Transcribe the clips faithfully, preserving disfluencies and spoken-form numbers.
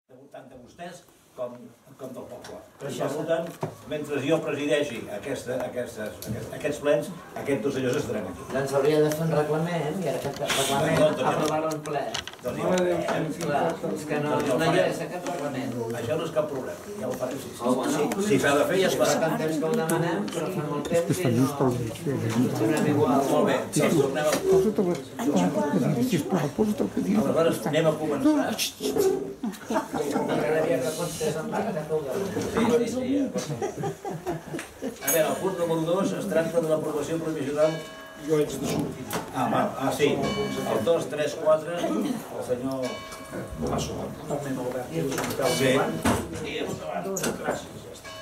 tant de vostès com, com del poble. I per tant, mentre jo presideixi aquesta, aquestes, aquests, aquests plens, aquests dos senyors estaran aquí. Doncs hauria de fer un reglament i ara aquest reglament aprovar-lo en ple. Doncs no, clar, és que no, no hi és aquest reglament. Això no és cap problema, ja ho farem. Si, oh, bueno, si, si s'ha de fer, ja es farà. Fa tant temps que ho demanem, però fa molt temps i no tornem igual. Molt bé, doncs tornem a... Posa't el cadire, sisplau, posa't el cadire. Aleshores, anem a començar. M'agradaria que constés en vaga de Couda. Sí, sí, sí. A veure, el punt número dos es tracta de l'aprovació provisional. Jo haig de sortir. Ah, va, ah, sí. El dos, tres, quatre, el senyor... Passo, el nen Albert, que és un pèl Sí. davant. Gràcies, ja està.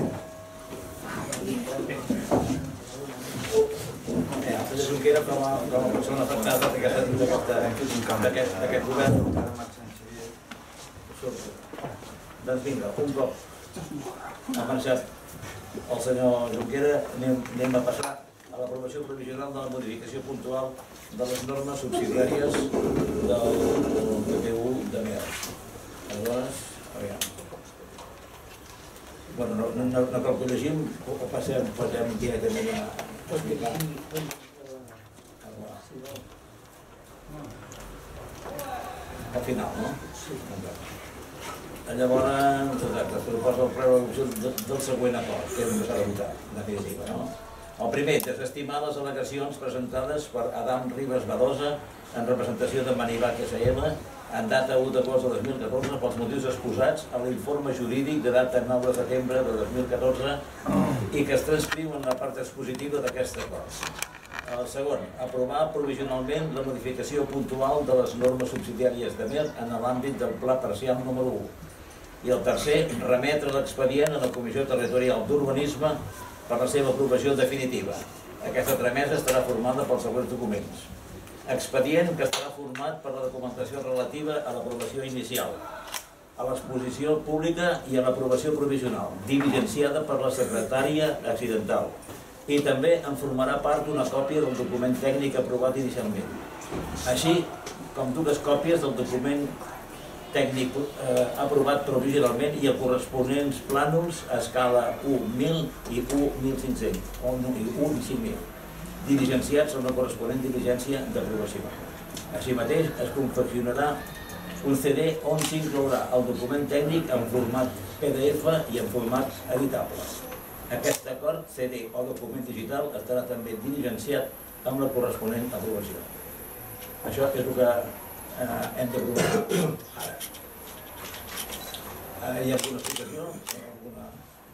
Eh, el senyor Junquera, com a, com a persona afectada d'aquest govern. Doncs vinga, un cop ha marxat el senyor Junquera, anem, anem a passar a l'aprovació provisional de la modificació puntual de les normes subsidiàries del D P U de Mer. Aleshores, a veure... Bueno, no, no, no cal que ho llegim, o passem, passem directament a explicar. Al final, no? Sí. Llavors, es proposa el ple del següent acord, que és el que s'ha de votar, en definitiva, no? El primer, desestimar les al·legacions presentades per Adam Ribas Badosa en representació de Manivac S L en data u d'agost de dos mil catorze pels motius exposats a l'informe jurídic de data nou de setembre de dos mil catorze i que es transcriu en la part expositiva d'aquest acord. El segon, aprovar provisionalment la modificació puntual de les normes subsidiàries de Mer en l'àmbit del Pla Parcial número u. I el tercer, remetre l'expedient a la Comissió Territorial d'Urbanisme per la seva aprovació definitiva. Aquesta tramesa estarà formada pels següents documents. Expedient que estarà format per la documentació relativa a l'aprovació inicial, a l'exposició pública i a l'aprovació provisional, diligenciada per la secretària accidental, i també en formarà part una còpia del document tècnic aprovat inicialment, així com dues còpies del document tècnic eh, aprovat provisionalment i els corresponents plànols a escala u mil i u mil cinc-cents, o u i cinc mil, diligenciats en la corresponent diligència d'aprovació. Així mateix es confeccionarà un C D on s'inclourà el document tècnic en format P D F i en format editable. Aquest acord, C D o document digital, estarà també diligenciat amb la corresponent aprovació. Això és el que eh, hem d'aprovar ara. Eh, hi ha alguna explicació? Alguna...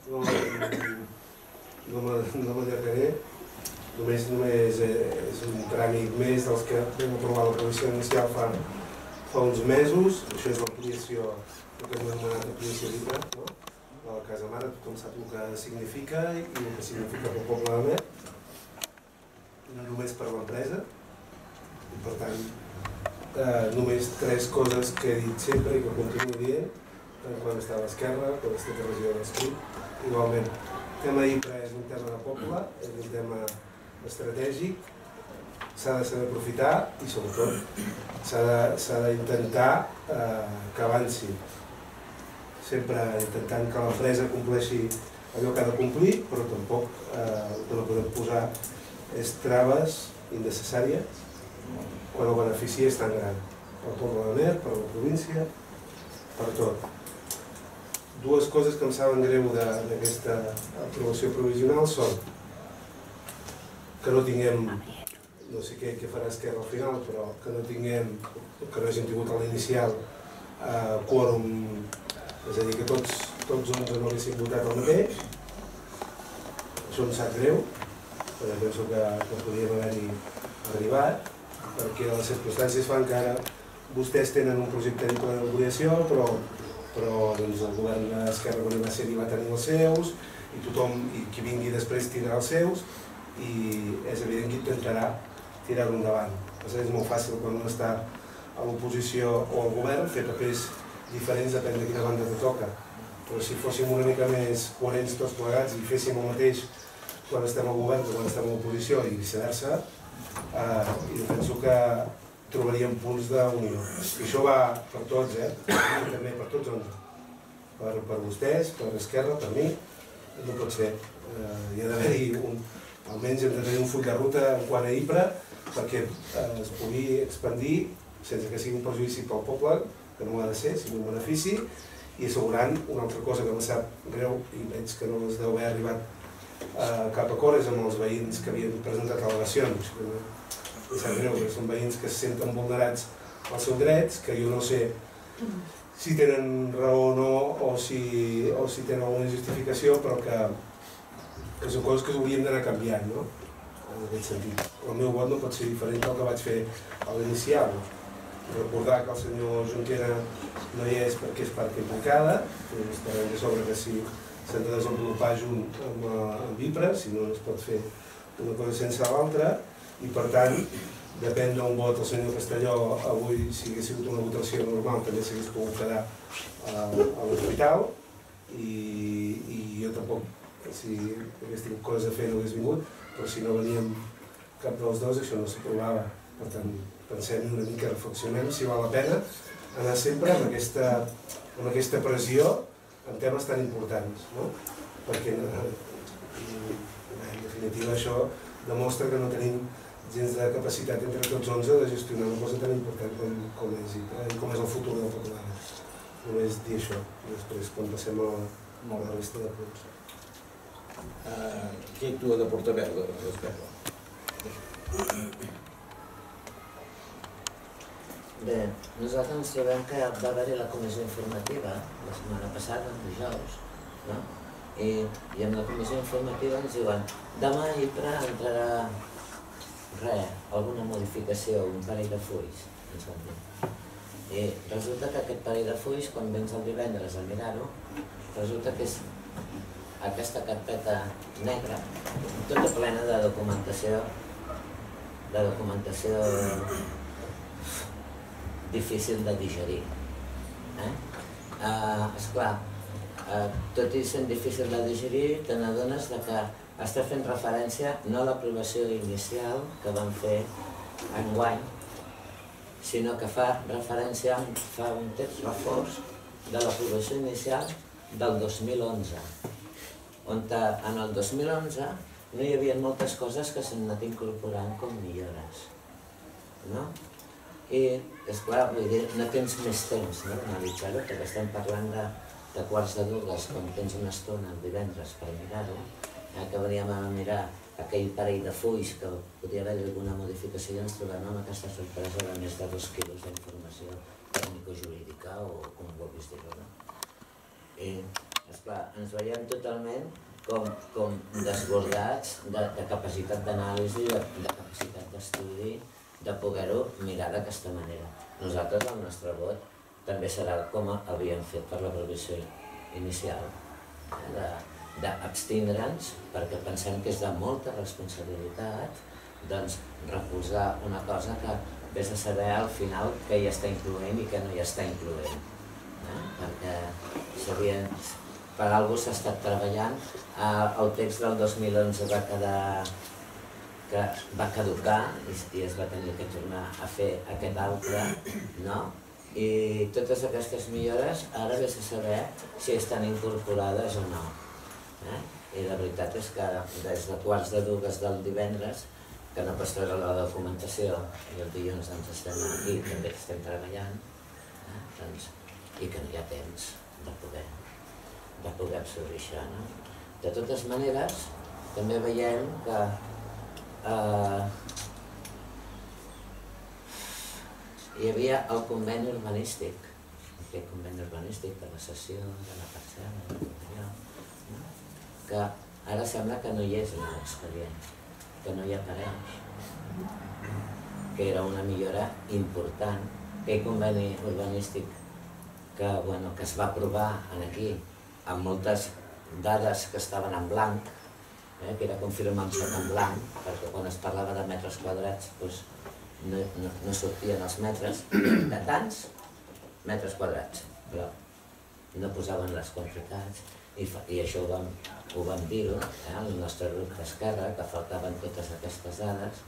No, no m'allargaré. Només, només és un tràmit més dels que vam aprovar l'aprovació inicial fa, fa uns mesos. Això és l'ampliació, el que hem anomenat ampliació d'Ibra, no? De la Casa Mare, tothom sap el que significa i el que significa pel poble de Mer. No només per l'empresa. I per tant, eh, només tres coses que he dit sempre i que continuo dient, tant quan està a l'esquerra, quan estic a la regió de l'escrit. Igualment, el tema d'Ibra és un tema de poble, és un tema estratègic, s'ha de saber aprofitar i sobretot s'ha d'intentar eh, que avanci. Sempre intentant que l'empresa compleixi allò que ha de complir, però tampoc eh, el que no podem posar és traves innecessàries quan el benefici és tan gran. Per poble de Mer, per la província, per tot. Dues coses que em saben greu d'aquesta aprovació provisional són que no tinguem, no sé què, què farà Esquerra al final, però que no tinguem, que no hagin tingut a l'inicial eh, quòrum, és a dir, que tots, tots onze no haguessin votat el mateix. Això em sap greu, perquè penso que, que podíem haver-hi arribat, perquè les circumstàncies fan que ara vostès tenen un projecte de d'ampliació, però, però doncs, el govern d'Esquerra quan hi va ser hi va tenir els seus, i tothom, i qui vingui després tindrà els seus, i és evident que intentarà tirar-ho endavant. És molt fàcil quan un està a l'oposició o al govern fer papers diferents depèn de quina banda te toca. Però si fóssim una mica més coherents tots plegats i féssim el mateix quan estem al govern o quan estem a l'oposició i viceversa, eh, i penso que trobaríem punts d'unió. I això va per tots, eh? I també per tots onze. Per, per vostès, per Esquerra, per mi, no pot ser. Eh, hi ha d'haver-hi un... Almenys hem de tenir un full de ruta en quant a IPRA perquè eh, es pugui expandir sense que sigui un perjudici pel poble, que no ho ha de ser, sigui un benefici, i assegurant una altra cosa que em sap greu i veig que no es deu haver arribat eh, cap acord és amb els veïns que havien presentat al·legacions. Em sap greu, perquè són veïns que se senten vulnerats als seus drets, que jo no sé si tenen raó o no, o si, o si tenen alguna justificació, però que, que són coses que s'haurien d'anar canviant, no? En aquest sentit. El meu vot no pot ser diferent del que vaig fer a l'inicial. Recordar que el senyor Junquera no hi és perquè és part implicada, estarem de sobre que si s'han de desenvolupar junt amb, amb IPRA, si no es pot fer una cosa sense l'altra, i per tant, depèn d'un vot el senyor Castelló avui, si hagués sigut una votació normal, també s'hagués pogut quedar a, a l'hospital, i, i jo tampoc, si hagués tingut coses a fer no hagués vingut, però si no veníem cap dels dos això no s'aprovava. Per tant, pensem una mica, reflexionem si val la pena anar sempre amb aquesta, amb aquesta pressió en temes tan importants, no? Perquè en definitiva això demostra que no tenim gens de capacitat entre tots onze de gestionar una cosa tan important com, com, és, com és el futur del poble. Només dir això, després quan passem a la, a la resta de punts. Uh, qui actua de portaveu de l'Esquerra? Bé, nosaltres ens trobem que va haver-hi la comissió informativa la setmana passada, el dijous, no? I, i en la comissió informativa ens diuen demà a IPRA entrarà res, alguna modificació, un parell de fulls, ens van dir. I resulta que aquest parell de fulls, quan vens el divendres a mirar-ho, resulta que és aquesta carpeta negra, tota plena de documentació, de documentació difícil de digerir. Eh? Uh, esclar, uh, tot i sent difícil de digerir, te n'adones que està fent referència no a l'aprovació inicial que vam fer enguany, sinó que fa referència, fa un text reforç de l'aprovació inicial del dos mil onze, on en el dos mil onze no hi havia moltes coses que s'han anat incorporant com millores, no? I, esclar, vull dir, no tens més temps, no?, d'analitzar-ho, perquè estem parlant de, de quarts de dues, quan tens una estona el divendres per mirar-ho, eh, que veníem a mirar aquell parell de fulls que podia haver alguna modificació i ens trobem amb aquesta sorpresa de més de dos quilos d'informació tècnico-jurídica o com vulguis dir-ho, no? I, esclar, ens veiem totalment com, com desbordats de, de capacitat d'anàlisi, de, de capacitat d'estudi, de poder-ho mirar d'aquesta manera. Nosaltres, el nostre vot, també serà com havíem fet per l'aprovació inicial, eh, d'abstindre'ns, perquè pensem que és de molta responsabilitat doncs, recolzar una cosa que vés a saber al final què hi està incloent i què no hi està incloent. Eh? Perquè sabien, per alguna cosa s'ha estat treballant, eh, el text del dos mil onze va quedar que va caducar i es va tenir que tornar a fer aquest altre, no? I totes aquestes millores ara vés a saber si estan incorporades o no. Eh? I la veritat és que des de quarts de dues del divendres, que no pots treure la documentació, i el dilluns doncs estem aquí, també estem treballant, eh? doncs, i que no hi ha temps de poder, de poder absorbir això, no? De totes maneres, també veiem que Uh, hi havia el conveni urbanístic, aquest conveni urbanístic de la cessió, de la parcel·la, de tot allò, no? Que ara sembla que no hi és en l'expedient, que no hi apareix, que era una millora important. Aquell conveni urbanístic que, bueno, que es va aprovar aquí, amb moltes dades que estaven en blanc, Eh, que era confirmar-se en blanc, perquè quan es parlava de metres quadrats doncs no, no, no sortien els metres, de tants metres quadrats, però no posaven les quantitats, i, fa, i això ho vam, ho vam dir-ho, eh, el nostre grup d'Esquerra, que faltaven totes aquestes dades,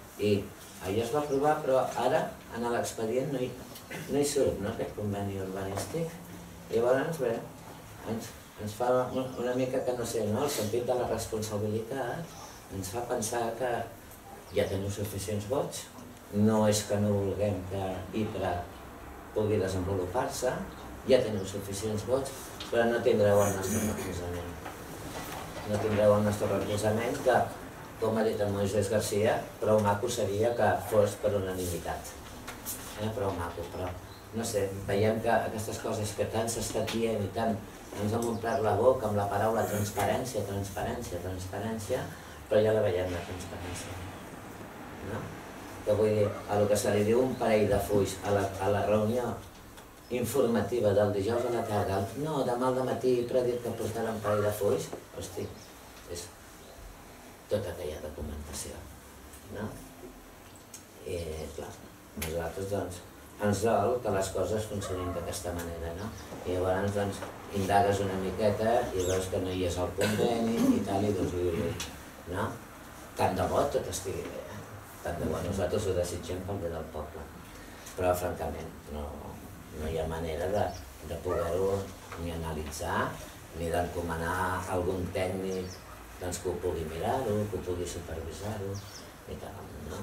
I allò es va aprovar, però ara, en l'expedient, no hi, no hi surt, no, aquest conveni urbanístic. Llavors, bé, ens, ens fa una mica que no sé, no? El sentit de la responsabilitat ens fa pensar que ja teniu suficients vots, no és que no vulguem que Ypres pugui desenvolupar-se, ja teniu suficients vots, però no tindreu el nostre recolzament. No tindreu el nostre recolzament que, com ha dit el Moisés García, prou maco seria que fos per unanimitat. Eh? Prou maco, però no sé, veiem que aquestes coses que tant s'està dient i tant ens hem omplert la boca amb la paraula transparència, transparència, transparència, però ja la veiem, la transparència. No? Que vull dir, a lo que se li diu un parell de fulls a la, a la reunió informativa del dijous a la tarda, no, demà al matí he dit que portarà un parell de fulls, hosti, és tota aquella documentació, no? I, clar, nosaltres, doncs, ens dol que les coses funcionin d'aquesta manera, no? I llavors, doncs, indagues una miqueta i veus que no hi és el conveni i tal, i doncs, ui, ui, no? Tant de bo tot estigui bé, eh? Tant de bo, nosaltres ho desitgem pel bé del poble. Però, francament, no, no hi ha manera de, de poder-ho ni analitzar, ni d'encomanar algun tècnic doncs, que ho pugui mirar-ho, que ho pugui supervisar-ho, i tal, no?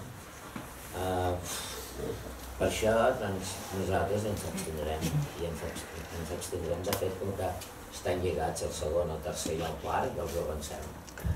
Uh, per això, doncs, nosaltres ens abstindrem, i ens, ens abstindrem, de fet, com que estan lligats el segon, el tercer i el quart, i els avancem.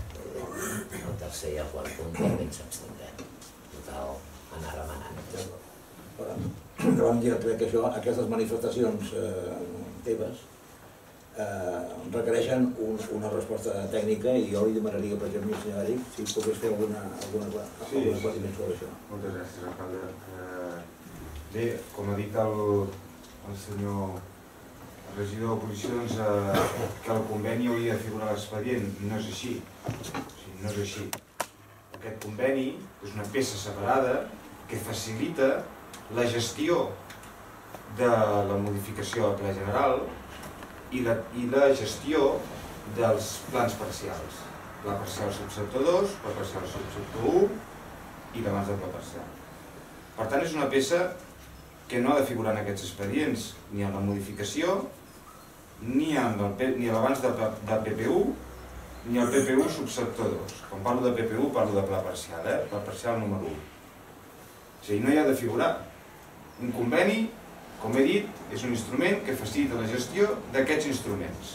El tercer i el quart punt, i ens abstindrem. No cal anar remenant. Però, que vam dir que això, aquestes manifestacions eh, teves eh, requereixen un, una resposta tècnica i jo li demanaria, per exemple, al senyor Eric, si pogués fer alguna, alguna, sí, alguna aclariment sobre això. Moltes gràcies, alcalde. Eh, bé, com ha dit el, el senyor regidor d'oposició, doncs, eh, que el conveni hauria de figurar a l'expedient, no és així. O sigui, no és així. Aquest conveni és una peça separada que facilita la gestió de la modificació del pla general i la, i la gestió dels plans parcials. Pla parcial subsector dos, pla parcial subsector u i l'abans del pla parcial. Per tant, és una peça que no ha de figurar en aquests expedients, ni en la modificació, ni en l'abans del P P U, ni el P P U subsector dos. Quan parlo de P P U parlo de pla parcial, eh? Pla parcial número u. O sigui, no hi ha de figurar. Un conveni, com he dit, és un instrument que facilita la gestió d'aquests instruments.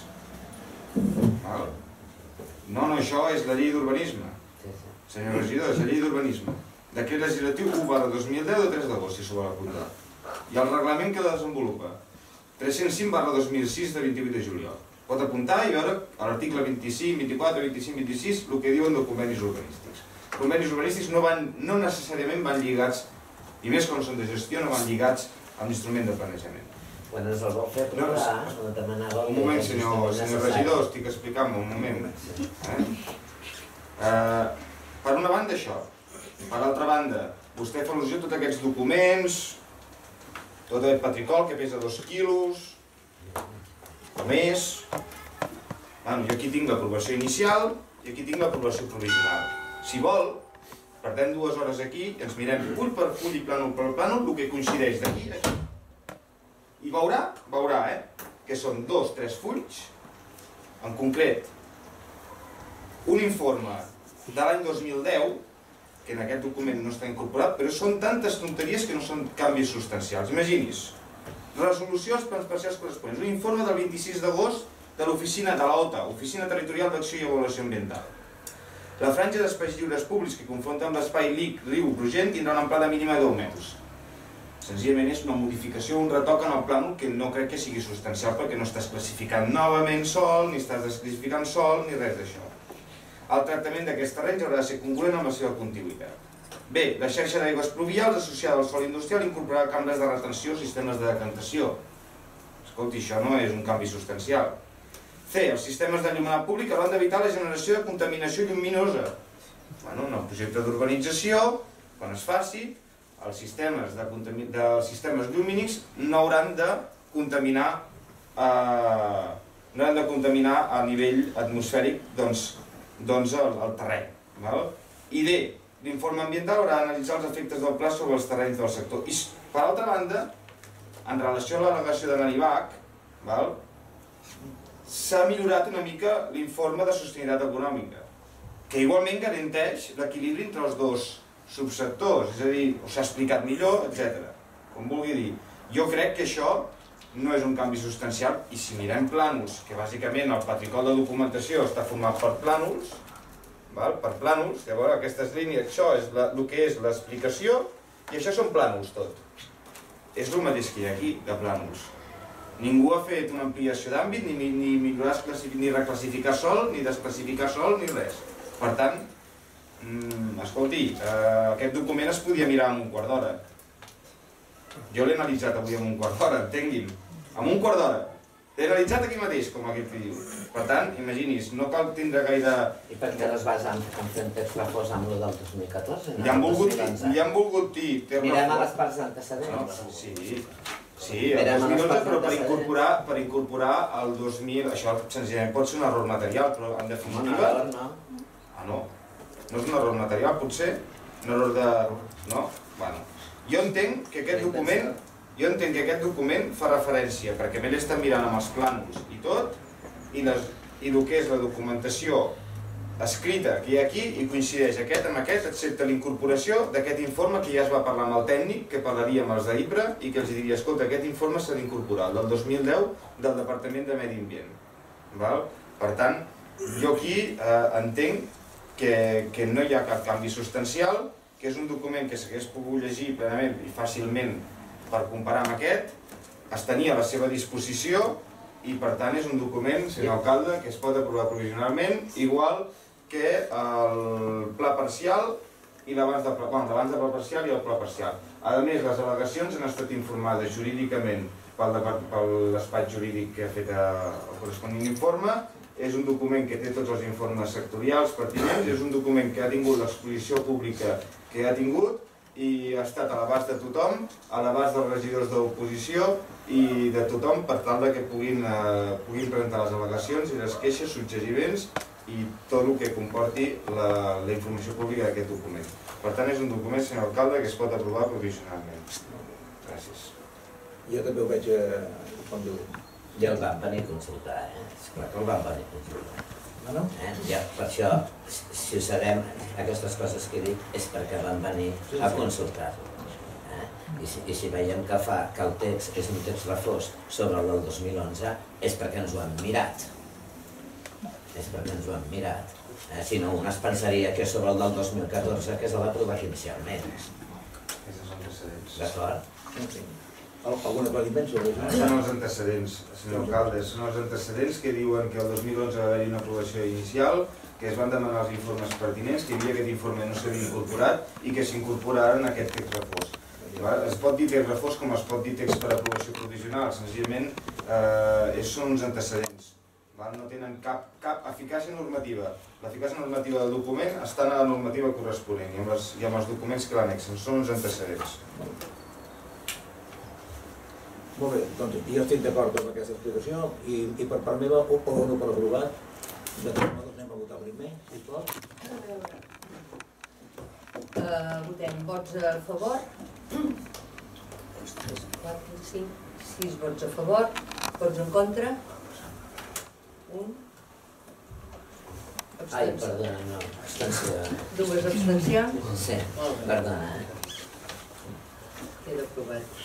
Val? No, no, això és la llei d'urbanisme. Senyor regidor, és la llei d'urbanisme. Decret legislatiu u barra dos mil deu de tres d'agost, si s'ho vol apuntar. I el reglament que la desenvolupa. tres-cents cinc barra dos mil sis de vint-i-vuit de juliol. Pot apuntar i veure a l'article vint-i-cinc, vint-i-quatre, vint-i-cinc, vint-i-sis el que diuen de convenis urbanístics. Els convenis urbanístics no, van, no necessàriament van lligats, i més quan són de gestió, no van lligats a l'instrument de planejament. Quan ens el vol fer aprovar, no demanava... Un moment, senyor, senyor regidor, estic explicant-me, un moment. Eh? Eh, per una banda, això. Per l'altra banda, vostè fa al·lusió a tots aquests documents, tot aquest patricol que pesa dos quilos, o més. Bueno, jo aquí tinc l'aprovació inicial i aquí tinc l'aprovació provisional. Si vol, perdem dues hores aquí i ens mirem full per full i plànol per plànol el que coincideix d'aquí a aquí. I veurà, veurà, eh, que són dos, tres fulls, en concret, un informe de l'any dos mil deu, que en aquest document no està incorporat, però són tantes tonteries que no són canvis substancials. Imagini's, resolució als plans parcials corresponents, un informe del vint-i-sis d'agost de l'oficina de l'O T A, Oficina Territorial d'Acció i Avaluació Ambiental. La franja d'espais lliures públics que confronta amb l'espai Lic, Riu, Brugent tindrà una amplada mínima de deu metres. Senzillament és una modificació, un retoc en el plànol que no crec que sigui substancial perquè no estàs classificant novament sol, ni estàs desclassificant sol, ni res d'això. El tractament d'aquest terreny haurà de ser congruent amb la seva contigüitat. Bé, la xarxa d'aigües pluvials associada al sòl industrial incorporarà cambres de retenció o sistemes de decantació. Escolti, això no és un canvi substancial. C. Els sistemes d'enllumenat públic hauran d'evitar la generació de contaminació lluminosa. Bueno, en el projecte d'urbanització, quan es faci, els sistemes, de dels sistemes llumínics no hauran de contaminar, eh, no hauran de contaminar a nivell atmosfèric doncs, doncs el, el terreny. Val? I D. l'informe ambiental haurà d'analitzar els efectes del pla sobre els terrenys del sector. I, per altra banda, en relació a l'al·legació de Manivac, s'ha millorat una mica l'informe de sostenibilitat econòmica, que igualment garanteix l'equilibri entre els dos subsectors, és a dir, s'ha explicat millor, etcètera. Com vulgui dir, jo crec que això no és un canvi substancial, i si mirem plànols, que bàsicament el patricol de documentació està format per plànols, per plànols, llavors aquestes línies, això és el que és l'explicació, i això són plànols tot. És el mateix que hi ha aquí, de plànols. Ningú ha fet una ampliació d'àmbit, ni millorar, ni reclassificar sol, ni desclassificar sol, ni res. Per tant, escolti, aquest document es podia mirar en un quart d'hora. Jo l'he analitzat avui en un quart d'hora, entengui'm. En un quart d'hora. L'he analitzat aquí mateix, com aquell que diu. Per tant, imagini's, no cal tindre gaire... I per què no es basa en fer un text refós amb el del dos mil catorze? Li han volgut dir... Mirem a les parts antecedents. Sí, sí, el dos mil onze, però per incorporar el dos mil... Això senzillament pot ser un error material, però en definitiva... Ah, no. No és un error material, potser? Un error de... No? Bueno. Jo entenc que aquest document... Jo entenc que aquest document fa referència, perquè m'he estat mirant amb els plànols i tot, i el que és la documentació escrita que hi ha aquí, i coincideix aquest amb aquest, excepte l'incorporació d'aquest informe que ja es va parlar amb el tècnic, que parlaria amb els d'I P R A, i que els diria, escolta, aquest informe s'ha d'incorporar, el del dos mil deu del Departament de Medi Ambient. Per tant, jo aquí entenc que no hi ha cap canvi substancial, que és un document que s'hagués pogut llegir plenament i fàcilment per comparar amb aquest, es tenia a la seva disposició i per tant és un document, senyor alcalde, que es pot aprovar provisionalment, igual que el pla parcial i l'abans de pla parcial i el pla parcial. A més, les al·legacions han estat informades jurídicament pel despatx jurídic que ha fet el corresponent informe. És un document que té tots els informes sectorials pertinents, és un document que ha tingut l'exposició pública que ha tingut i ha estat a l'abast de tothom, a l'abast dels regidors d'oposició i de tothom per tal que puguin presentar les al·legacions i les queixes, suggeriments i tot el que comporti la informació pública d'aquest document. Per tant, és un document, senyor alcalde, que es pot aprovar provisionalment. Gràcies. Jo també ho veig, com diu, ja el van venir a consultar, eh? Esclar que el van venir a consultar. Ja, per això, si ho sabem, aquestes coses que dic és perquè van venir a consultar-lo. I si veiem que el text és un text refós sobre el del dos mil onze, és perquè ens ho han mirat. És perquè ens ho han mirat. Si no, un es pensaria que és sobre el del dos mil catorze, que és l'aprovat inicialment. D'acord? Algun aclariment sobre això? Són els antecedents, senyor alcalde, són els antecedents que diuen que el dos mil onze va haver-hi una aprovació inicial, que es van demanar els informes pertinents, que hi havia aquest informe no s'havia incorporat i que s'incorporaren en aquest text refós. Es pot dir text refós com es pot dir text per aprovació provisional, senzillament són uns antecedents. No tenen cap eficàcia normativa. L'eficàcia normativa del document està en la normativa corresponent i amb els documents que l'annexen. Són uns antecedents. Molt bé, doncs jo estic d'acord amb aquesta explicació i per part meva ho dono per aprovat. De tot modo anem a votar primer, sisplau. Votem vots a favor. quatre, cinc, sis vots a favor. Vots en contra. Un. Ai, perdona, no, abstenció. Dues abstencions. Sí, perdona. Queda aprovat.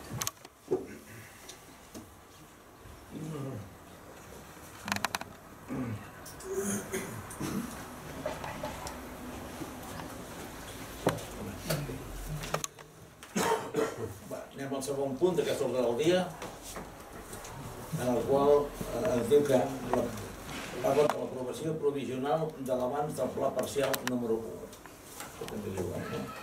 Anem al segon punt d'aquesta ordre del dia, en el qual ens diu que parla de l'aprovació provisional de l'abans del pla parcial número u. Això també és igual, no?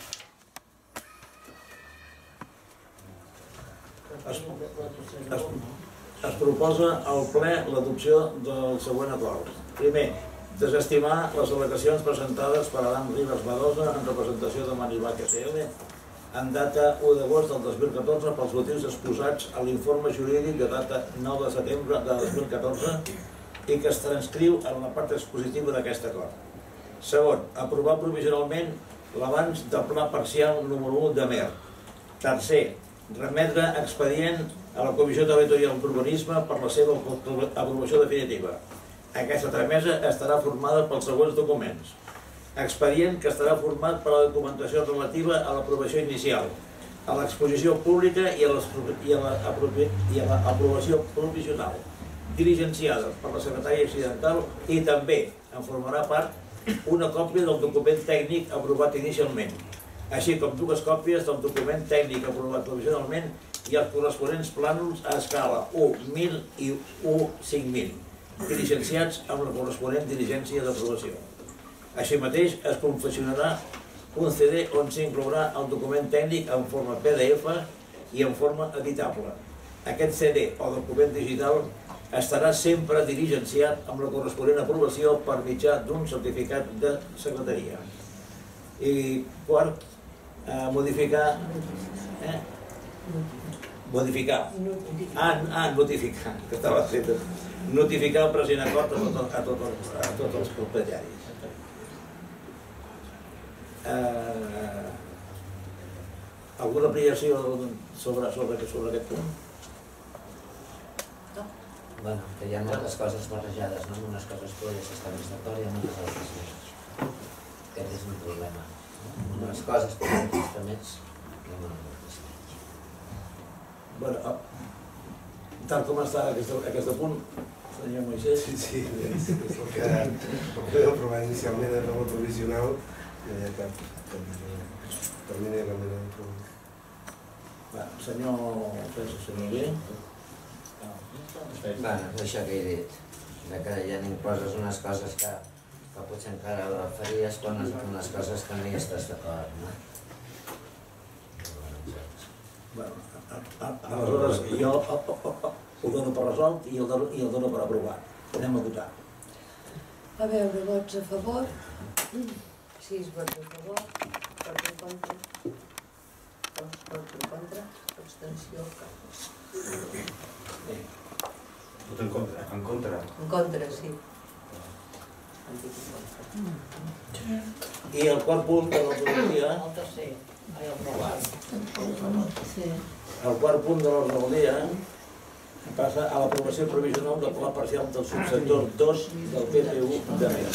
Es, es, es proposa al ple l'adopció del següent acord. Primer, desestimar les al·legacions presentades per Adam Ribas Badosa en representació de Manivac S L en data u d'agost del dos mil catorze pels motius exposats a l'informe jurídic de data nou de setembre de dos mil catorze i que es transcriu en la part expositiva d'aquest acord. Segon, aprovar provisionalment l'abans del pla parcial número u de Mer. Tercer, remetre expedient a la Comissió Territorial d'Urbanisme per la seva aprovació definitiva. Aquesta tramesa estarà formada pels següents documents. Expedient que estarà format per la documentació relativa a l'aprovació inicial, a l'exposició pública i a l'aprovació provisional, diligenciada per la secretària accidental, i també en formarà part una còpia del document tècnic aprovat inicialment, així com dues còpies del document tècnic aprovat provisionalment i els corresponents plànols a escala u mil i u cinc mil, diligenciats amb la corresponent diligència d'aprovació. Així mateix es confeccionarà un C D on s'inclourà el document tècnic en forma P D F i en forma editable. Aquest C D o document digital estarà sempre diligenciat amb la corresponent aprovació per mitjà d'un certificat de secretaria. I quart, modificar... Modificar. Ah, notificar, que estava fet. Notificar el present acord a tots els propietaris. Alguna aplicació sobre aquest punt? Bueno, que hi ha moltes coses barrejades, no? Unes coses podries estar més d'acord i amb unes altres més. Aquest és un problema. Unes coses podrien estar més i amb unes altres més. Bueno, tal com està aquest punt, senyor Moisés... Sí, sí, és el que vam aprovar inicialment de la provisional, no hi ha cap termini de canviar de problema. Senyor Francesc, senyor B... Bé, és això que he dit, que hi ha incloses unes coses que potser encara la faries quan unes coses que no hi estàs d'acord, no? Aleshores, jo ho dono per resolt i el dono per aprovat. Anem a votar. A veure, vots a favor, sis vots a favor, vots en contra, dos vots en contra, abstenció, cap. Vot en contra. En contra. En contra, sí. I el quart punt de l'ordre del dia... El tercer, el quart. El quart punt de l'ordre del dia passa a l'aprovació provisional del pla parcial del subsector dos del P P U de Mer.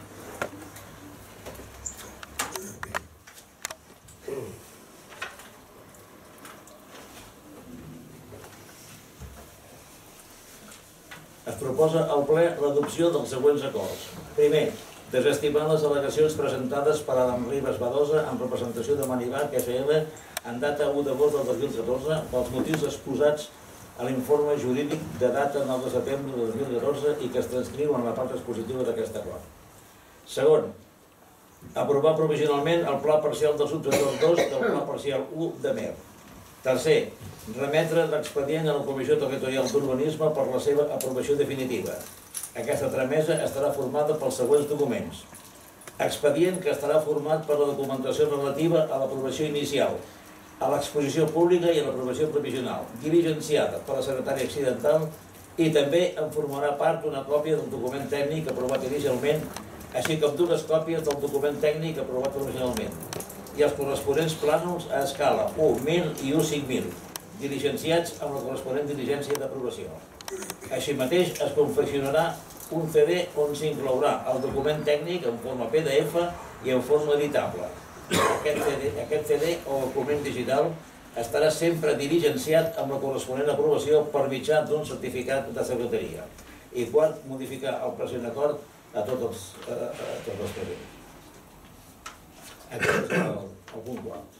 Es proposa al ple l'adopció dels següents acords. Primer, desestimar les al·legacions presentades per Adam Ribas Badosa en representació de Manivac S L en data u d'agost del dos mil catorze pels motius exposats a l'informe jurídic de data nou de setembre de dos mil catorze i que es transcriu en la part expositiva d'aquest acord. Segon, aprovar provisionalment el pla parcial del subsector dos del pla parcial u de Mer. Tercer, remetre l'expedient a la Comissió Territorial d'Urbanisme per la seva aprovació definitiva. Aquesta tramesa estarà formada pels següents documents. Expedient que estarà format per la documentació relativa a l'aprovació inicial, a l'exposició pública i a l'aprovació provisional, diligenciada per la secretària accidental, i també en formarà part una còpia del document tècnic aprovat inicialment, així com dues còpies del document tècnic aprovat provisionalment, i els corresponents plànols a escala u mil i u cinc mil, diligenciats amb la corresponent diligència d'aprovació. Així mateix es confeccionarà un C D on s'inclourà el document tècnic en forma P D F i en forma editable. Aquest C D o document digital estarà sempre diligenciat amb la corresponent aprovació per mitjà d'un certificat de secretaria. I quart, modificar el present acord a tots els presents. Aquest és el punt quart.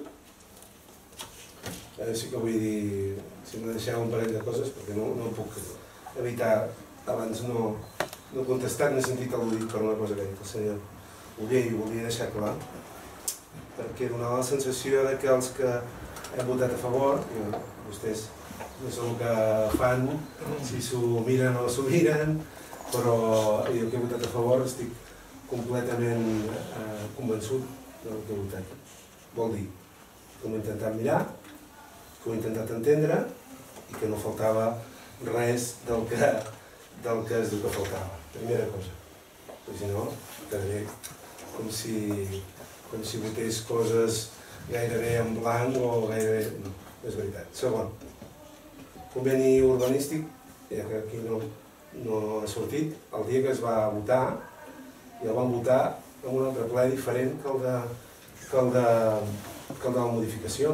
Sí que vull dir, si em deixeu un parell de coses, perquè no puc evitar abans no contestar ni sentit al·ludit per una cosa que ha dit el senyor Oller, i ho volia deixar clar, perquè donava la sensació que els que hem votat a favor, vostès no és el que fan, si s'ho miren o s'ho miren, però jo que he votat a favor estic completament convençut del que he votat. Vol dir que m'ho he intentat mirar, que ho he intentat entendre i que no faltava res del que es diu que faltava. Primera cosa. Perquè si no, quedaré com si, com si votés coses gairebé en blanc o gairebé... No, és veritat. Segon, conveni urbanístic, ja que aquí no, no ha sortit, el dia que es va votar, i el van votar en un altre ple diferent que el de, que el de, que el de la modificació.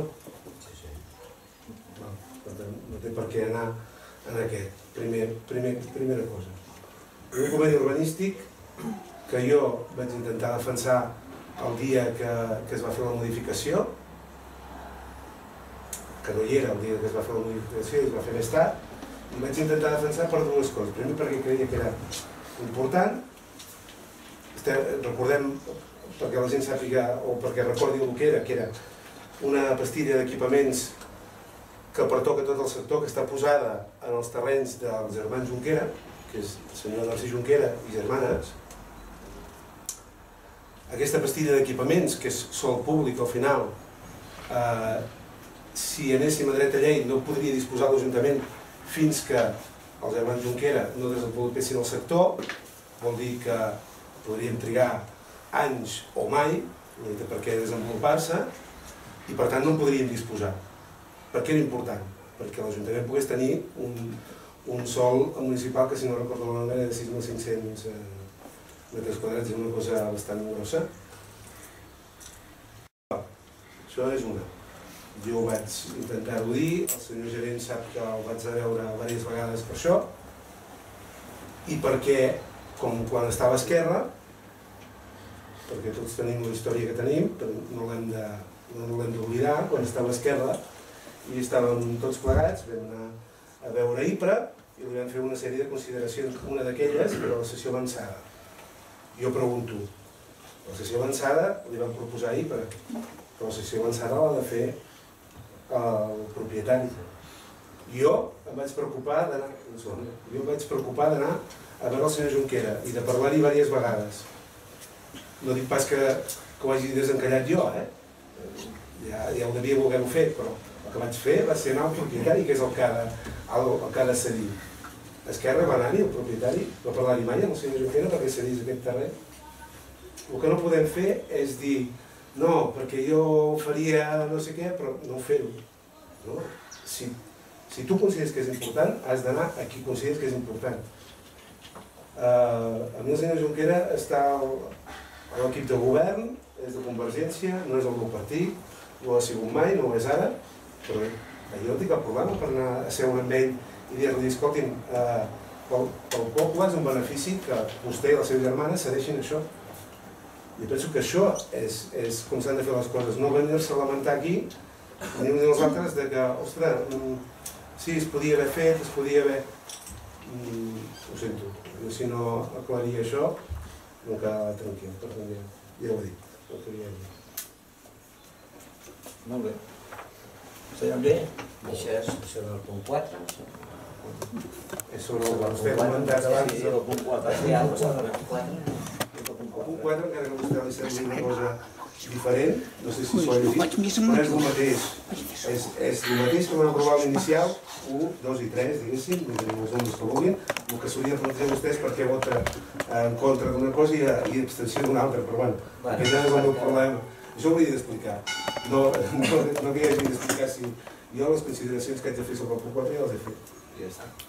No, per tant, no té per què anar en aquest. Primer, primer, primera cosa. Un conveni urbanístic que jo vaig intentar defensar el dia que, que es va fer la modificació, que no hi era el dia que es va fer la modificació i es va fer més tard, i vaig intentar defensar per dues coses. Primer perquè creia que era important, recordem, perquè la gent sàpiga o perquè recordi el que era, que era una pastilla d'equipaments que pertoca tot el sector, que està posada en els terrenys dels germans Junquera, que és el senyor Narcís Junquera i germanes. Aquesta pastilla d'equipaments, que és sol públic al final, eh, si anéssim a dreta llei no podria disposar l'Ajuntament fins que els germans Junquera no desenvolupessin el sector, vol dir que podríem trigar anys o mai, no té per què desenvolupar-se, i per tant no en podríem disposar. Per què era important? Perquè l'Ajuntament pogués tenir un, un sòl municipal que, si no recordo malament, era de sis mil cinc-cents metres quadrats, és una cosa bastant grossa. Això és una. Jo vaig intentar-ho dir, el senyor gerent sap que el vaig a veure diverses vegades per això, i perquè, com quan estava a Esquerra, perquè tots tenim la història que tenim, però no l'hem de, no l'hem d'oblidar, quan estava a Esquerra i estàvem tots plegats, vam anar a veure I P R A i li vam fer una sèrie de consideracions. Una d'aquelles era la sessió avançada. Jo pregunto, la sessió avançada li vam proposar a I P R A, però la sessió avançada l'ha de fer el propietari. Jo em vaig preocupar d'anar jo em vaig preocupar d'anar a veure el senyor Junquera i de parlar-hi diverses vegades. No dic pas que, que ho hagi desencallat jo, eh? Ja, ja ho devia voler-ho fer, però el que vaig fer va ser anar al propietari, que és el que ha de, el, el que ha de cedir. Esquerra va anar-hi, el propietari, va parlar-hi mai amb el senyor Junquera perquè cedís aquest terreny. El que no podem fer és dir no, perquè jo faria no sé què, però no fer-ho. No? Si, si tu consideres que és important, has d'anar a qui consideres que és important. Uh, a mi el senyor Junquera està al, a l'equip de govern, és de Convergència, no és el meu partit, no ho ha sigut mai, no ho és ara, però jo no tinc cap problema per anar a seure amb ell i dir-li, escolti'm, uh, pel, pel poble és un benefici que vostè i la seva germana cedeixin això. Jo penso que això és, és com s'han de fer les coses, no venir-se a lamentar aquí, ni uns ni els altres, de que, ostres, sí, es podia haver fet, es podia haver... Mm, ho sento, jo si no aclaria això, no quedava tranquil, per tant ja, ja ho he dit, no queria dir. Molt bé. Senyor André? Això és sobre el punt quatre. És sobre el que vostè ha comentat abans. Sí, el punt quatre. Sí, el punt quatre. El punt quatre, encara que a vostè li sembli una cosa diferent, no sé si s'ho ha llegit, però és el mateix. És, és el mateix que vam aprovar l'inicial, u, dos i tres, diguéssim, no tenim els nombres que vulguin, el que s'hauria de plantejar vostès perquè vota en contra d'una cosa i, i abstenció d'una altra, però bueno, aquest ja no és el meu problema. Això ho hauria d'explicar. No, no, no que hi hagi d'explicar si jo les consideracions que haig de fer sobre el punt quatre ja les he fet. I ja està.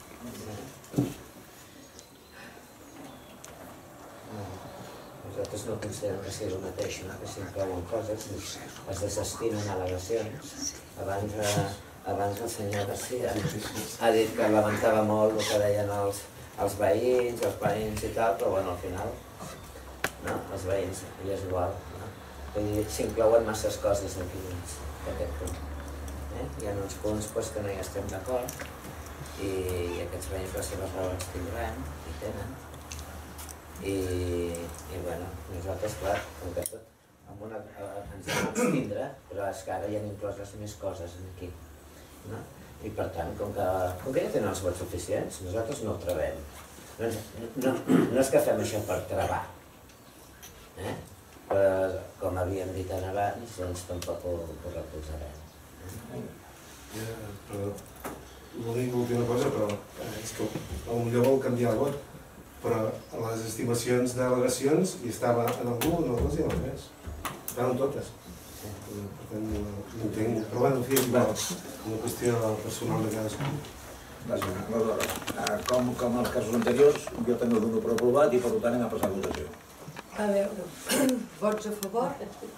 Nosaltres no considerem que sigui el mateix, no? Que s'inclouen coses, es desestinen al·legacions. Abans, eh, abans el senyor García ha dit que lamentava molt el que deien els, els veïns, els veïns i tal, però bueno, al final, no? Els veïns, i és igual. No? Vull dir, s'inclouen masses coses aquí dins d'aquest punt. Eh? Hi ha uns punts pues, que no hi estem d'acord i aquests veïns les seves raons tindran i tenen. I, i bueno, nosaltres, clar, com que tot, amb una, ens hem d'abstindre, però és que ara hi ha incloses més coses aquí, no? I per tant, com que, com que ja tenen els vots suficients, nosaltres no ho trevem. No, no, no és que fem això per travar, eh? Però, com havíem dit abans, doncs tampoc ho, ho recolzarem. Eh? Ja, però, vol dir l'última cosa, però és que potser vol canviar el vot. però a les estimacions d'al·legacions hi estava en el un, en el dos i en el tres. Estaven totes. Per tant, no entenc. Però bueno, en fi, és igual. Una qüestió personal de cadascú. Aleshores, com, com els casos anteriors, jo també ho dono per aprovat i per tant anem a passar a votació. A veure, vots a favor?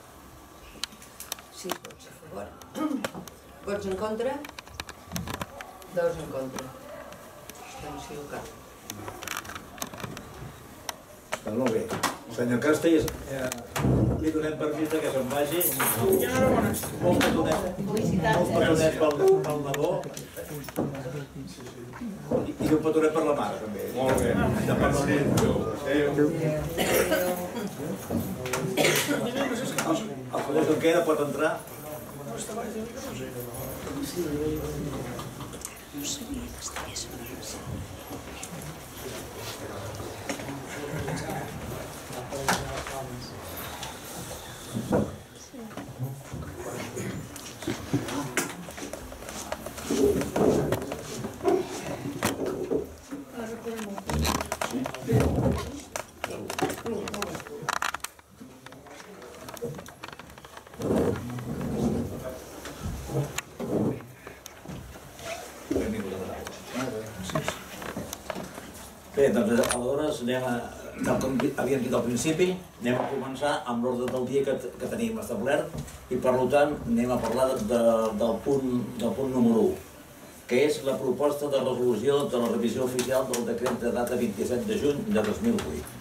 Sis vots a favor. Vots en contra? Dos en contra. Abstenció cap. Doncs molt bé. Senyor Castells, eh, li donem permís que se'n vagi. Molt petonets, molt petonets pel, pel nadó. I, i un petonet per la mare, també. Molt bé. De Parlament. El favor que queda pot entrar. No sabia que estigués a Bé, doncs aleshores anem a, tal com havíem dit al principi, anem a començar amb l'ordre del dia que, que tenim establert i per tant anem a parlar de, del, punt, del punt número u, que és la proposta de resolució de la revisió oficial del decret de data vint-i-set de juny de dos mil vuit.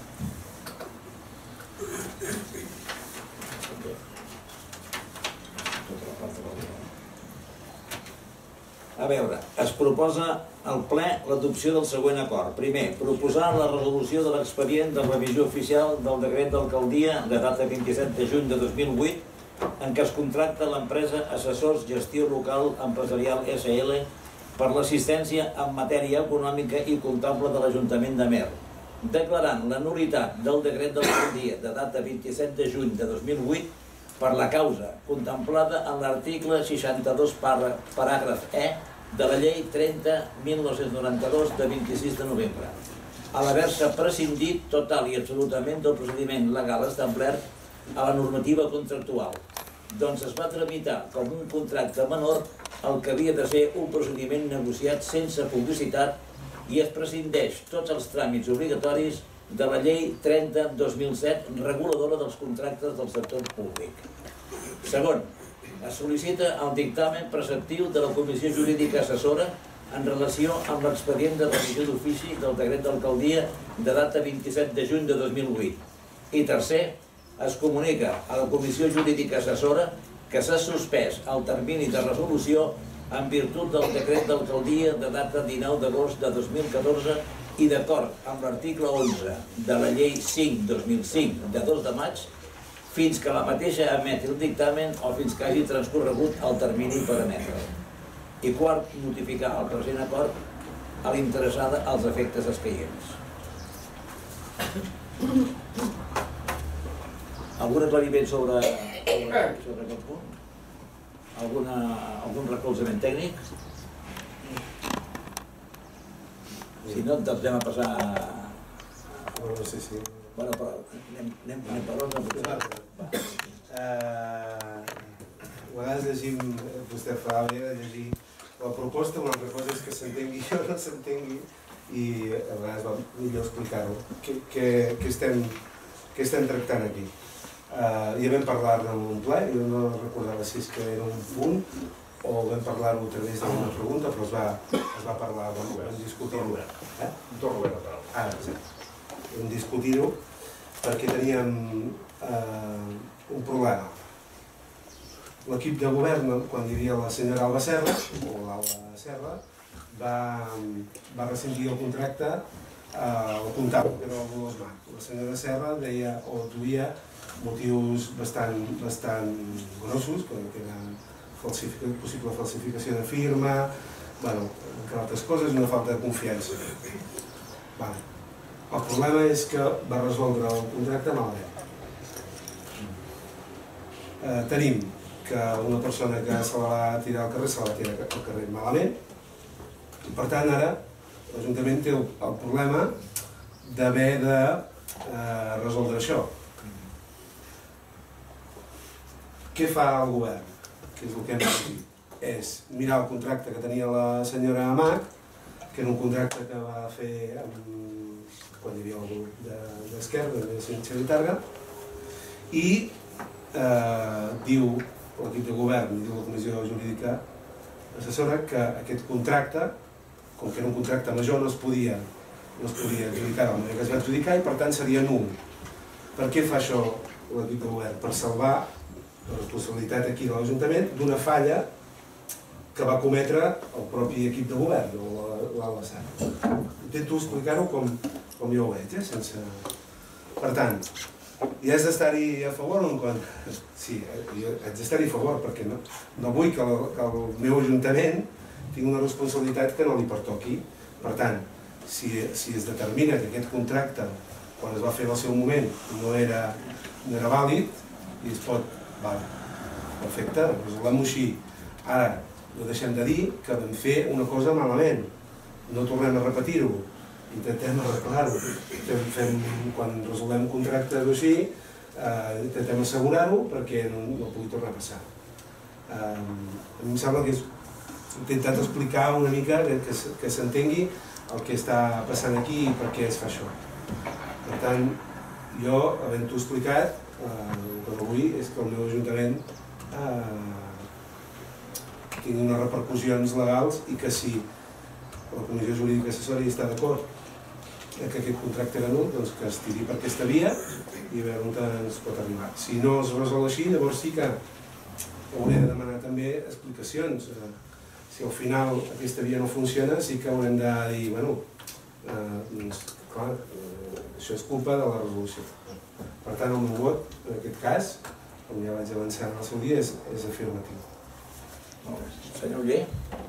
A veure, es proposa al ple l'adopció del següent acord. Primer, proposar la resolució de l'expedient de revisió oficial del decret d'alcaldia de data vint-i-set de juny de dos mil vuit en què es contracta l'empresa Assessors Gestió Local Empresarial S L per l'assistència en matèria econòmica i comptable de l'Ajuntament d'Amer, declarant la nul·litat del decret d'alcaldia de data vint-i-set de juny de dos mil vuit per la causa contemplada en l'article seixanta-dos paràgraf E de la llei trenta mil nou-cents noranta-dos de vint-i-sis de novembre, a l'haver-se prescindit total i absolutament del procediment legal establert a la normativa contractual, doncs es va tramitar com un contracte menor el que havia de ser un procediment negociat sense publicitat i es prescindeix tots els tràmits obligatoris de la llei trenta dos mil set reguladora dels contractes del sector públic. Segon, es sol·licita el dictamen preceptiu de la Comissió Jurídica Assessora en relació amb l'expedient de revisió d'ofici del decret d'alcaldia de data vint-i-set de juny de dos mil vuit. I tercer, es comunica a la Comissió Jurídica Assessora que s'ha suspès el termini de resolució en virtut del decret d'alcaldia de data dinou d'agost de dos mil catorze i d'acord amb l'article onze de la llei cinc dos mil cinc de dos de maig fins que la mateixa emeti el dictamen o fins que hagi transcorregut el termini per emetre. I quart, notificar el present acord a l'interessada als efectes escaients. Algun aclariment sobre, sobre, sobre aquest punt? Alguna, algun recolzament tècnic? Si no, doncs anem a passar a... No, no sé si... Bueno, però anem, anem, anem per ordre. Uh, a vegades llegim, vostè fa bé de llegir la proposta, una altra cosa és que s'entengui o no s'entengui i a vegades va millor explicar-ho. Què, què, què, estem, què estem tractant aquí? Uh, ja vam parlar-ne en un ple, jo no recordava si és que era un punt o vam parlar-ho a través d'una pregunta, però es va, es va parlar, vam, vam discutir-ho. Eh? Torno a veure. Ah, exacte. Vam discutir-ho perquè teníem eh, un problema. L'equip de govern, quan hi havia la senyora Alba Serra, o l'Alba Serra, va, va rescindir el contracte al comptable, que era el Dolors Marc. La senyora Serra deia o duia motius bastant, bastant grossos, que eren falsific possible falsificació de firma, bueno, entre altres coses, una falta de confiança. Vale. El problema és que va resoldre el contracte malament. Eh, tenim que una persona que se la va tirar al carrer se la va tirar al carrer malament i per tant ara l'Ajuntament té el, el problema d'haver de eh, resoldre això. Què fa el govern? Que és el que hem de dir. És mirar el contracte que tenia la senyora Amat, que era un contracte que va fer amb, quan hi havia el grup d'Esquerra, de Ciència i Targa, i eh, diu l'equip de govern i diu la Comissió Jurídica Assessora que aquest contracte, com que era un contracte major, no es podia, no es podia adjudicar de la manera que es va adjudicar i per tant seria nul. Per què fa això l'equip de govern? Per salvar la responsabilitat aquí de l'Ajuntament d'una falla que va cometre el propi equip de govern, l'Alba Sara. Intento explicar-ho com, com jo ho veig, eh? Sense... Per tant, i has d'estar-hi a favor o en contra? Sí, jo haig d'estar-hi a favor perquè no, no vull que el, que el meu Ajuntament tingui una responsabilitat que no li pertoqui. Per tant, si, si es determina que aquest contracte, quan es va fer en el seu moment, no era, no era vàlid, i es pot... Vale, perfecte, resolem-ho així. Ara, no deixem de dir que vam fer una cosa malament. No tornem a repetir-ho. Intentem arreglar-ho. Quan resolem contractes o així, eh, intentem assegurar-ho perquè no, no pugui tornar a passar. Eh, a mi em sembla que és intentat explicar una mica que, que, que s'entengui el que està passant aquí i per què es fa això. Per tant, jo, havent-ho explicat, eh, el que no vull és que el meu Ajuntament eh, tingui unes repercussions legals i que si la Comissió Jurídica Assessora hi està d'acord que aquest contracte era nul, doncs que es tiri per aquesta via i a veure on ens pot arribar. Si no es resol així, llavors sí que hauré de demanar també explicacions. Si al final aquesta via no funciona, sí que haurem de dir, bueno, eh, doncs, clar, eh, això és culpa de la resolució. Per tant, el meu vot, en aquest cas, com ja vaig avançar en el seu dia, és, és afirmatiu. Senyor Oller?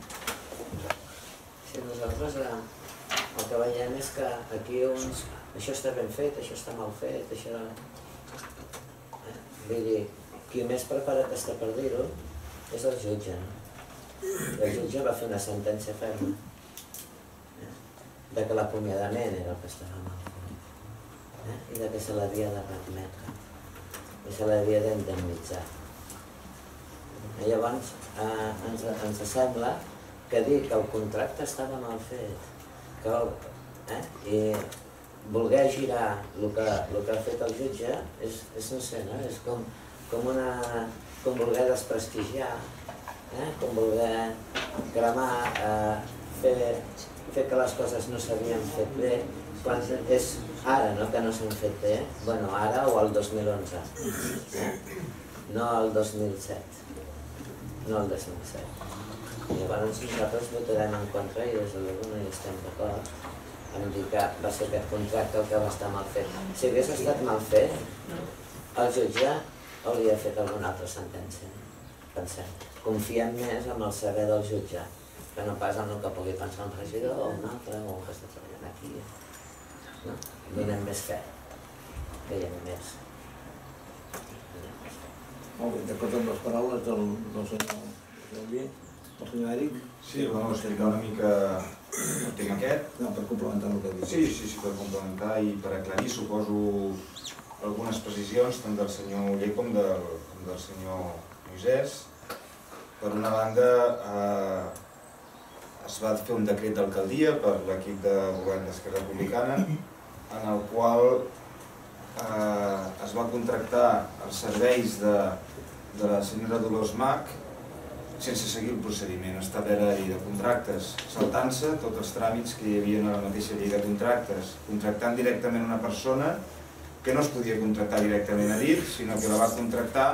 Sí, nosaltres eh, el que veiem és que aquí uns... això està ben fet, això està mal fet, això... Eh? Vull dir, qui més preparat està per dir-ho és el jutge, no? I el jutge va fer una sentència ferma eh? de que l'acomiadament era el que estava mal fet eh? I de que se l'havia de readmetre i se l'havia d'indemnitzar. Llavors, eh, ens, ens sembla que dir que el contracte estava mal fet, que el, eh, i voler girar el que, el que ha fet el jutge és, és no sé, no? És com, com, una, com voler desprestigiar, eh? Com voler cremar, eh, fer, fer que les coses no s'havien fet bé, quan és ara, no? Que no s'han fet bé, bueno, ara o el dos mil onze, no el dos mil set. No el dos mil set. Llavors nosaltres votarem en contra i des de l'U no hi estem d'acord en dir que va ser aquest contracte el que va estar mal fet. Si hagués estat mal fet, el jutge hauria fet alguna altra sentència. Pensem. Confiem més en el saber del jutge, que no pas en el que pugui pensar un regidor o un altre o que està treballant aquí. No? Donem més fe. Veiem més. Molt bé, d'acord amb les paraules del, del senyor Oller, el senyor Eric. Sí, vam explicar una mica el tema aquest. No, per complementar el que dius. Sí, sí, sí, per complementar i per aclarir, suposo, algunes precisions tant del senyor Oller com del, com del senyor Moisès. Per una banda, eh, es va fer un decret d'alcaldia per l'equip de govern d'Esquerra Republicana en el qual eh, es va contractar els serveis de, de la senyora Dolors Mac sense seguir el procediment establert a la llei de contractes, saltant-se tots els tràmits que hi havia a la mateixa llei de contractes, contractant directament una persona que no es podia contractar directament a dit, sinó que la va contractar.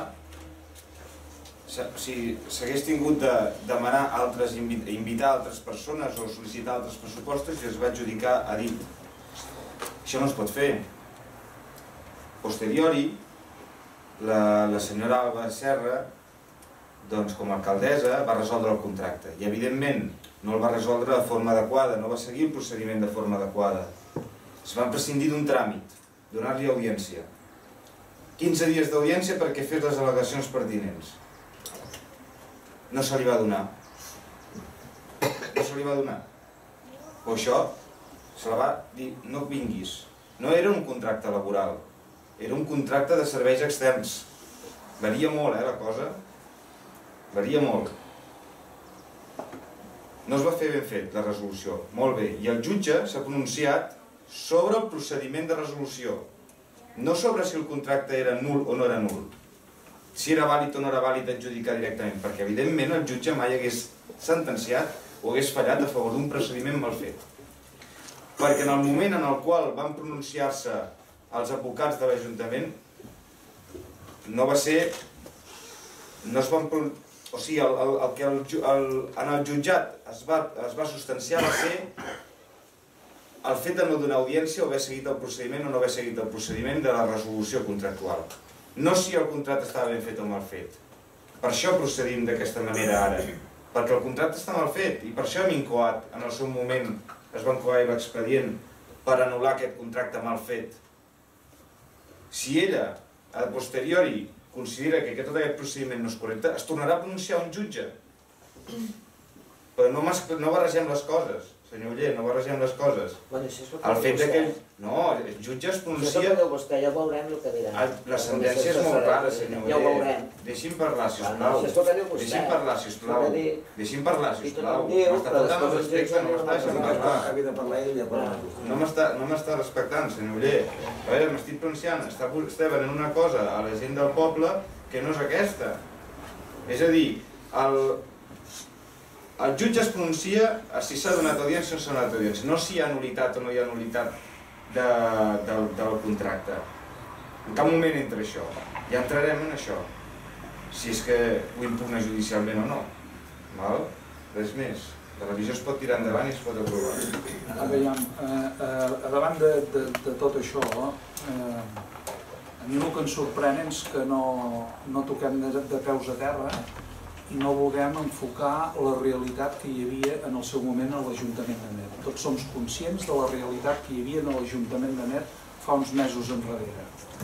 Si s'hagués tingut de demanar altres, invitar altres persones o sol·licitar altres pressupostos i es va adjudicar a dit. Això no es pot fer. Posteriori, la, la senyora Alba Serra, doncs, com a alcaldessa, va resoldre el contracte. I, evidentment, no el va resoldre de forma adequada, no va seguir el procediment de forma adequada. Es va prescindir d'un tràmit, donar-li audiència. quinze dies d'audiència perquè fes les al·legacions pertinents. No se li va donar. No se li va donar. O això, se la va dir, no vinguis. no era un contracte laboral, era un contracte de serveis externs. Varia molt, eh, la cosa. Varia molt. No es va fer ben fet, la resolució. Molt bé. I el jutge s'ha pronunciat sobre el procediment de resolució. No sobre si el contracte era nul o no era nul. Si era vàlid o no era vàlid adjudicar directament, perquè evidentment el jutge mai hagués sentenciat o hagués fallat a favor d'un procediment mal fet. Perquè en el moment en el qual van pronunciar-se els advocats de l'Ajuntament, no va ser... no es van pronunciar... O sigui, el, el, el que el, el, en el jutjat es va, es va substanciar va ser el fet de no donar audiència o haver seguit el procediment o no haver seguit el procediment de la resolució contractual. No si el contracte estava ben fet o mal fet. Per això procedim d'aquesta manera ara. Perquè el contracte està mal fet i per això hem incoat, en el seu moment es va incoar l'expedient per anul·lar aquest contracte mal fet. Si ella, a posteriori, considera que tot aquest procediment no és correcte, es tornarà a pronunciar un jutge. Però no, no barregem les coses, senyor Oller, no barregem les coses. Bueno, això és el El que fet diu que... vostè. No, el jutge es Això és pronuncia... el que diu vostè, ja veurem el que dirà. La sentència és molt clara, senyor Ja ho Oller. veurem. Deixi'm parlar, sisplau. Això és el que diu vostè. Deixi'm parlar, sisplau. Deixi'm parlar, sisplau. diu, M'està però faltant el després respecte, no diu m'està deixant parlar. Acabi de parlar ell i ja parla. No m'està no m'està respectant, senyor Oller. A veure, m'estic pronunciant, està vostè venent una cosa a la gent del poble que no és aquesta. És a dir, el, el jutge es pronuncia a si s'ha donat audiència o no s'ha donat audiència, no si hi ha nul·litat o no hi ha nul·litat de, del, del contracte. En cap moment entra això. Ja entrarem en això, si és que ho impugna judicialment o no. Val? Res més. La revisió es pot tirar endavant i es pot aprovar. A veure, eh, eh, davant de, de, de tot això, eh, a mi el que ens sorprèn és que no, no toquem de, de peus a terra i no vulguem enfocar la realitat que hi havia en el seu moment a l'Ajuntament d'Amer. Tots som conscients de la realitat que hi havia a l'Ajuntament d'Amer fa uns mesos enrere.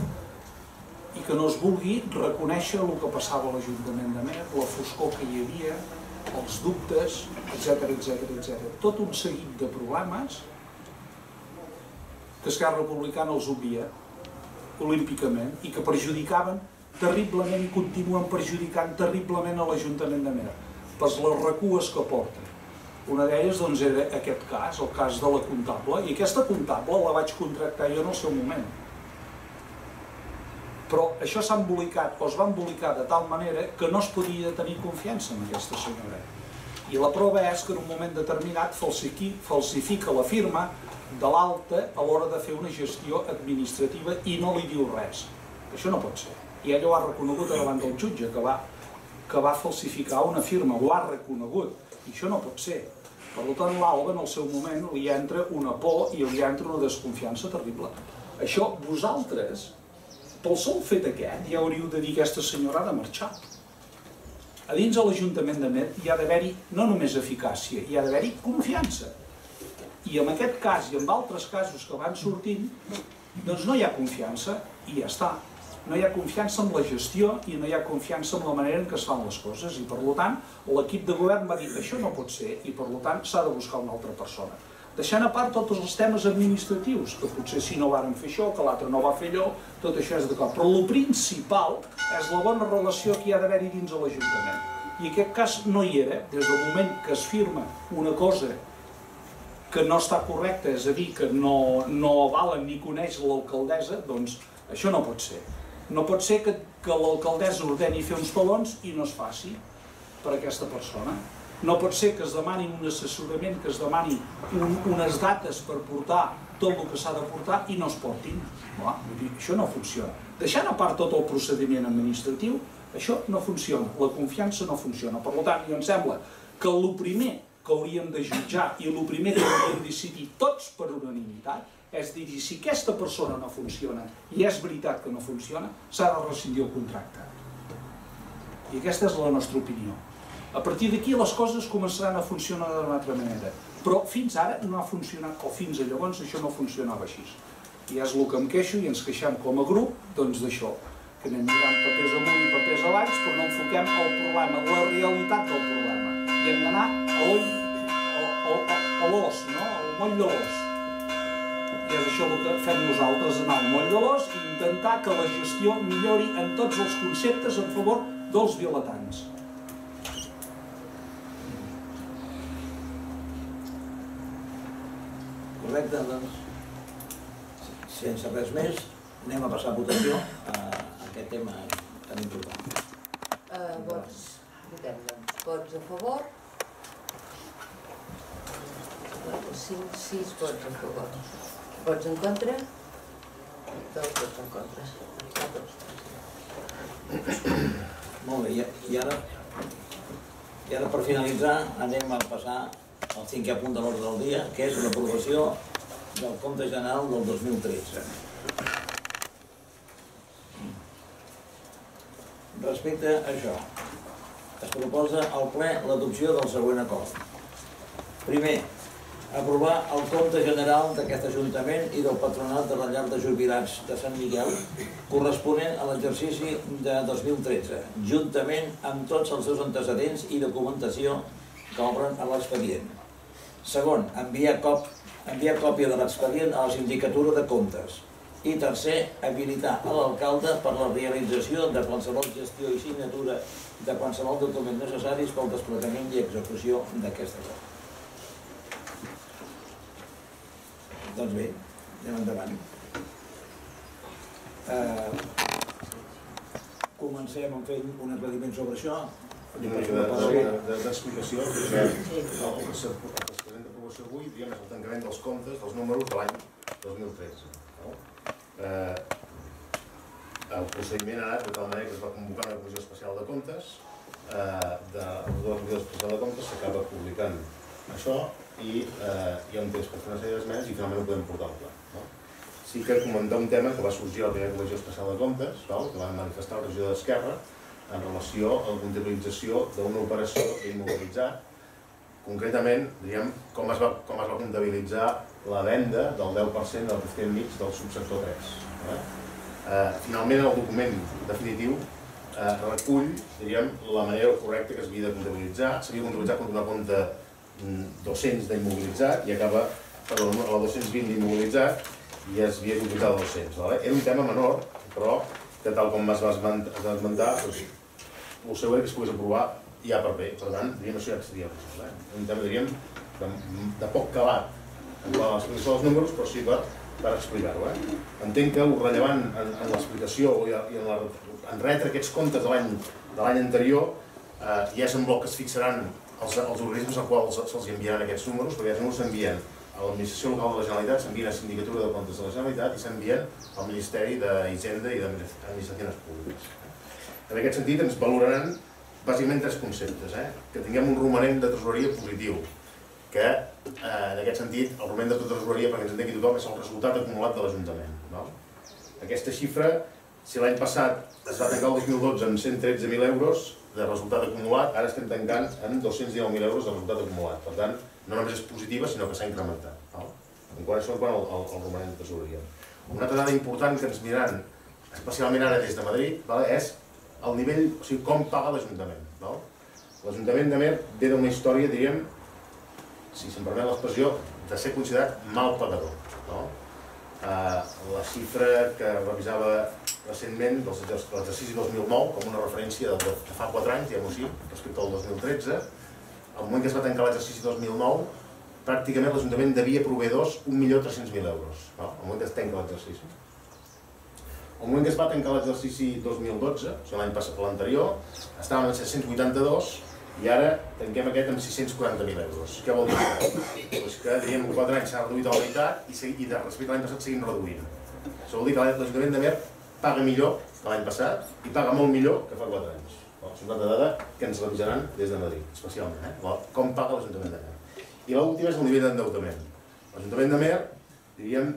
I que no es vulgui reconèixer el que passava a l'Ajuntament d'Amer, la foscor que hi havia, els dubtes, etcètera, etcètera, etcètera. Tot un seguit de problemes que Esquerra Republicana els obvia olímpicament i que perjudicaven terriblement i continuen perjudicant terriblement a l'Ajuntament d'Amer per les recues que porten. Una d'elles doncs, era aquest cas, el cas de la comptable, i aquesta comptable la vaig contractar jo en el seu moment. Però això s'ha embolicat, o es va embolicar de tal manera que no es podia tenir confiança en aquesta senyora. I la prova és que en un moment determinat falsifica la firma de l'alta a l'hora de fer una gestió administrativa i no li diu res. Això no pot ser. I ella ho ha reconegut davant del jutge, que va, que va falsificar una firma, ho ha reconegut. I això no pot ser. Per tant, l'Alba, en el seu moment, li entra una por i li entra una desconfiança terrible. Això, vosaltres, pel sol fet aquest, ja hauríeu de dir que aquesta senyora ha de marxar. A dins de l'Ajuntament d'Amer hi ha d'haver-hi no només eficàcia, hi ha d'haver-hi confiança. I en aquest cas i en altres casos que van sortint, doncs no hi ha confiança i ja està. No hi ha confiança en la gestió i no hi ha confiança en la manera en què es fan les coses. I per tant, l'equip de govern va dir que això no pot ser i per tant s'ha de buscar una altra persona. Deixant a part tots els temes administratius, que potser si no varen fer això, que l'altre no va fer allò, tot això és d'acord. Però el principal és la bona relació que hi ha d'haver-hi dins de l'Ajuntament. I aquest cas no hi era, des del moment que es firma una cosa que no està correcta, és a dir, que no, no avalen ni coneix l'alcaldessa, doncs això no pot ser. No pot ser que, que l'alcaldessa ordeni fer uns talons i no es faci per a aquesta persona. No pot ser que es demani un assessorament, que es demani un, unes dates per portar tot el que s'ha de portar i no es portin. No, això no funciona. Deixant a part tot el procediment administratiu, això no funciona, la confiança no funciona. Per tant, jo em sembla que el primer que hauríem de jutjar i el primer que hauríem de decidir tots per unanimitat és dir, si aquesta persona no funciona i és veritat que no funciona, s'ha de rescindir el contracte. I aquesta és la nostra opinió. A partir d'aquí les coses començaran a funcionar d'una altra manera. Però fins ara no ha funcionat, o fins a llavors això no funcionava així. I és el que em queixo i ens queixem com a grup, doncs d'això, que anem mirant papers amunt i papers avall, però no enfoquem el problema, la realitat del problema. I hem d'anar a l'oll, a l'os, no? Al moll de l'os. I és això el que fem nosaltres, anar al moll de l'os i intentar que la gestió millori en tots els conceptes en favor dels vilatans. Correcte, doncs, sense res més, anem a passar a votació a aquest tema tan important. Eh, vots, votem, doncs, vots a favor. cinc, sis vots a favor. Vots en contra? Dos vots en contra. Molt bé, i, i ara, i ara per finalitzar anem a passar al cinquè punt de l'ordre del dia, que és l'aprovació del compte general del dos mil tretze. Respecte a això, es proposa al ple l'adopció del següent acord. Primer, aprovar el compte general d'aquest Ajuntament i del Patronat de la Llar de Jubilats de Sant Miquel corresponent a l'exercici de dos mil tretze, juntament amb tots els seus antecedents i documentació que obren a l'expedient. Segon, enviar, cop, enviar còpia de l'expedient a la Sindicatura de Comptes. I tercer, habilitar a l'alcalde per la realització de qualsevol gestió i signatura de qualsevol document necessaris pel desplegament i execució d'aquesta obra. Doncs bé, anem endavant. Eh, comencem fent un aclariment sobre això. D'explicació, perquè el que es presenta d'aprovació avui és el tancament dels comptes dels números de l'any dos mil tretze. El procediment ha anat de tal manera que es va convocar una comissió especial de comptes, de la comissió especial de comptes s'acaba publicant això i hi ha un temps per fer una sèrie d'esmenes i finalment ho podem portar al pla. Sí que comentar un tema que va sorgir a la primera comissió especial de comptes, que van manifestar el regidor d'Esquerra, en relació a la comptabilització d'una operació immobilitzar, concretament, diríem, com es va, com es va comptabilitzar la venda del deu per cent del P mig del subsector tres. Eh? Finalment, el document definitiu eh, recull, diríem, la manera correcta que s'havia de comptabilitzar. S'havia de comptabilitzar contra una compte dos-cents d'immobilitzat i acaba, perdó, a la dos-cents vint d'immobilitzat i es havia de comptabilitzar de dos-cents. Era un tema menor, però que tal com es va esmentar, el seu era que es pogués aprovar ja per bé. Per tant, diríem, això ja seria possible. Un tema, diríem, de poc calat en l'explicació dels números, però sí per explicar-ho. Entenc que el rellevant en l'explicació i en retre aquests comptes de l'any anterior ja és en bloc que es fixaran els organismes als quals se'ls enviaran aquests números, perquè aquests números s'envien a l'Administració Local de la Generalitat, s'envien a la Sindicatura de Comptes de la Generalitat i s'envien al Ministeri d'Hisenda i d'Administracions Públiques. En aquest sentit ens valoraran bàsicament tres conceptes, que tinguem un romanent de tresoreria positiu, que en aquest sentit el romanent de tresoreria, perquè ens entengui tothom, és el resultat acumulat de l'Ajuntament. Aquesta xifra, si l'any passat es va tancar el dos mil dotze amb cent tretze mil euros de resultat acumulat, ara estem tancant amb dos-cents dinou mil euros de resultat acumulat. Per tant, no només és positiva, sinó que s'ha incrementat. En quant a això, en quant al romanent de tresoreria. Una altra dada important que ens miraran, especialment ara des de Madrid, és el nivell, o sigui, com paga l'Ajuntament. L'Ajuntament de Mer ve d'una història, diríem, si se'm permet l'expressió, de ser considerat mal pagador. La xifra que revisava recentment de l'exercici dos mil nou, com una referència de fa quatre anys, diguem-ho així, respecte al dos mil tretze, al moment que es va tancar l'exercici dos mil nou, pràcticament l'Ajuntament devia a proveïdors un milió tres-cents mil euros, al moment que es tanca l'exercici. Al moment que es va tancar l'exercici dos mil dotze, o sigui l'any passat, l'anterior, estàvem en set-cents vuitanta-dos i ara tanquem aquest amb sis-cents quaranta mil euros. Què vol dir això? Doncs que, diríem, en quatre anys s'ha reduït a la meitat i respecte a l'any passat seguim reduint. Això vol dir que l'Ajuntament de Mer paga millor que l'any passat i paga molt millor que fa quatre anys. És una altra dada que ens revisaran des de Madrid, especialment, com paga l'Ajuntament de Mer. I l'última és el nivell d'endeutament. L'Ajuntament de Mer, diríem,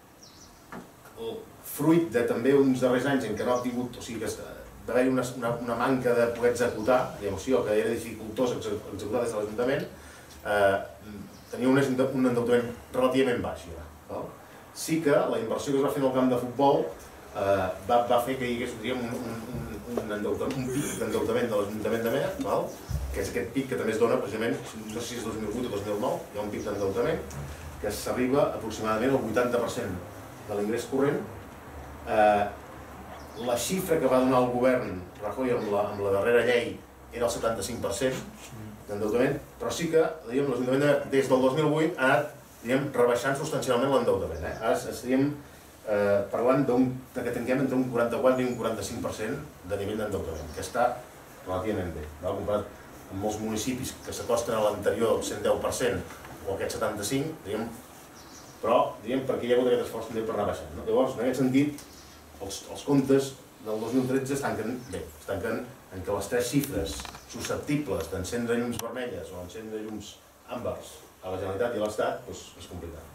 fruit de també uns darrers anys en què no ha tingut, o sigui, que va haver-hi una manca de poder executar, diguem-ho així, o que era dificultós executar des de l'Ajuntament, tenia un endeutament relativament baix. Sí que la inversió que es va fer en el camp de futbol va fer que hi hagués un pic d'endeutament de l'Ajuntament de Mer, que és aquest pic que també es dona precisament, no sé si és dos mil vuit o dos mil nou, hi ha un pic d'endeutament, que s'arriba aproximadament al vuitanta per cent de l'ingrés corrent. Eh, la xifra que va donar el govern Rajoy amb la, amb la darrera llei era el setanta-cinc per cent d'endeutament, però sí que l'Ajuntament des del dos mil vuit ha anat diguem, rebaixant substancialment l'endeutament. Eh? Ara estaríem eh, parlant que tinguem entre un quaranta-quatre i un quaranta-cinc per cent de nivell d'endeutament, que està relativament bé. No? Comparat amb molts municipis que s'acosten a l'anterior cent deu per cent o aquest setanta-cinc per cent, diguem, però diguem, perquè hi ha hagut aquest esforç també per anar baixant. No? Llavors, en aquest sentit, els, els comptes del dos mil tretze es tanquen bé, es tanquen en què les tres xifres susceptibles d'encendre llums vermelles o encendre llums àmbers a la Generalitat i a l'Estat doncs, és complicat.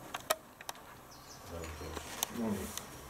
Molt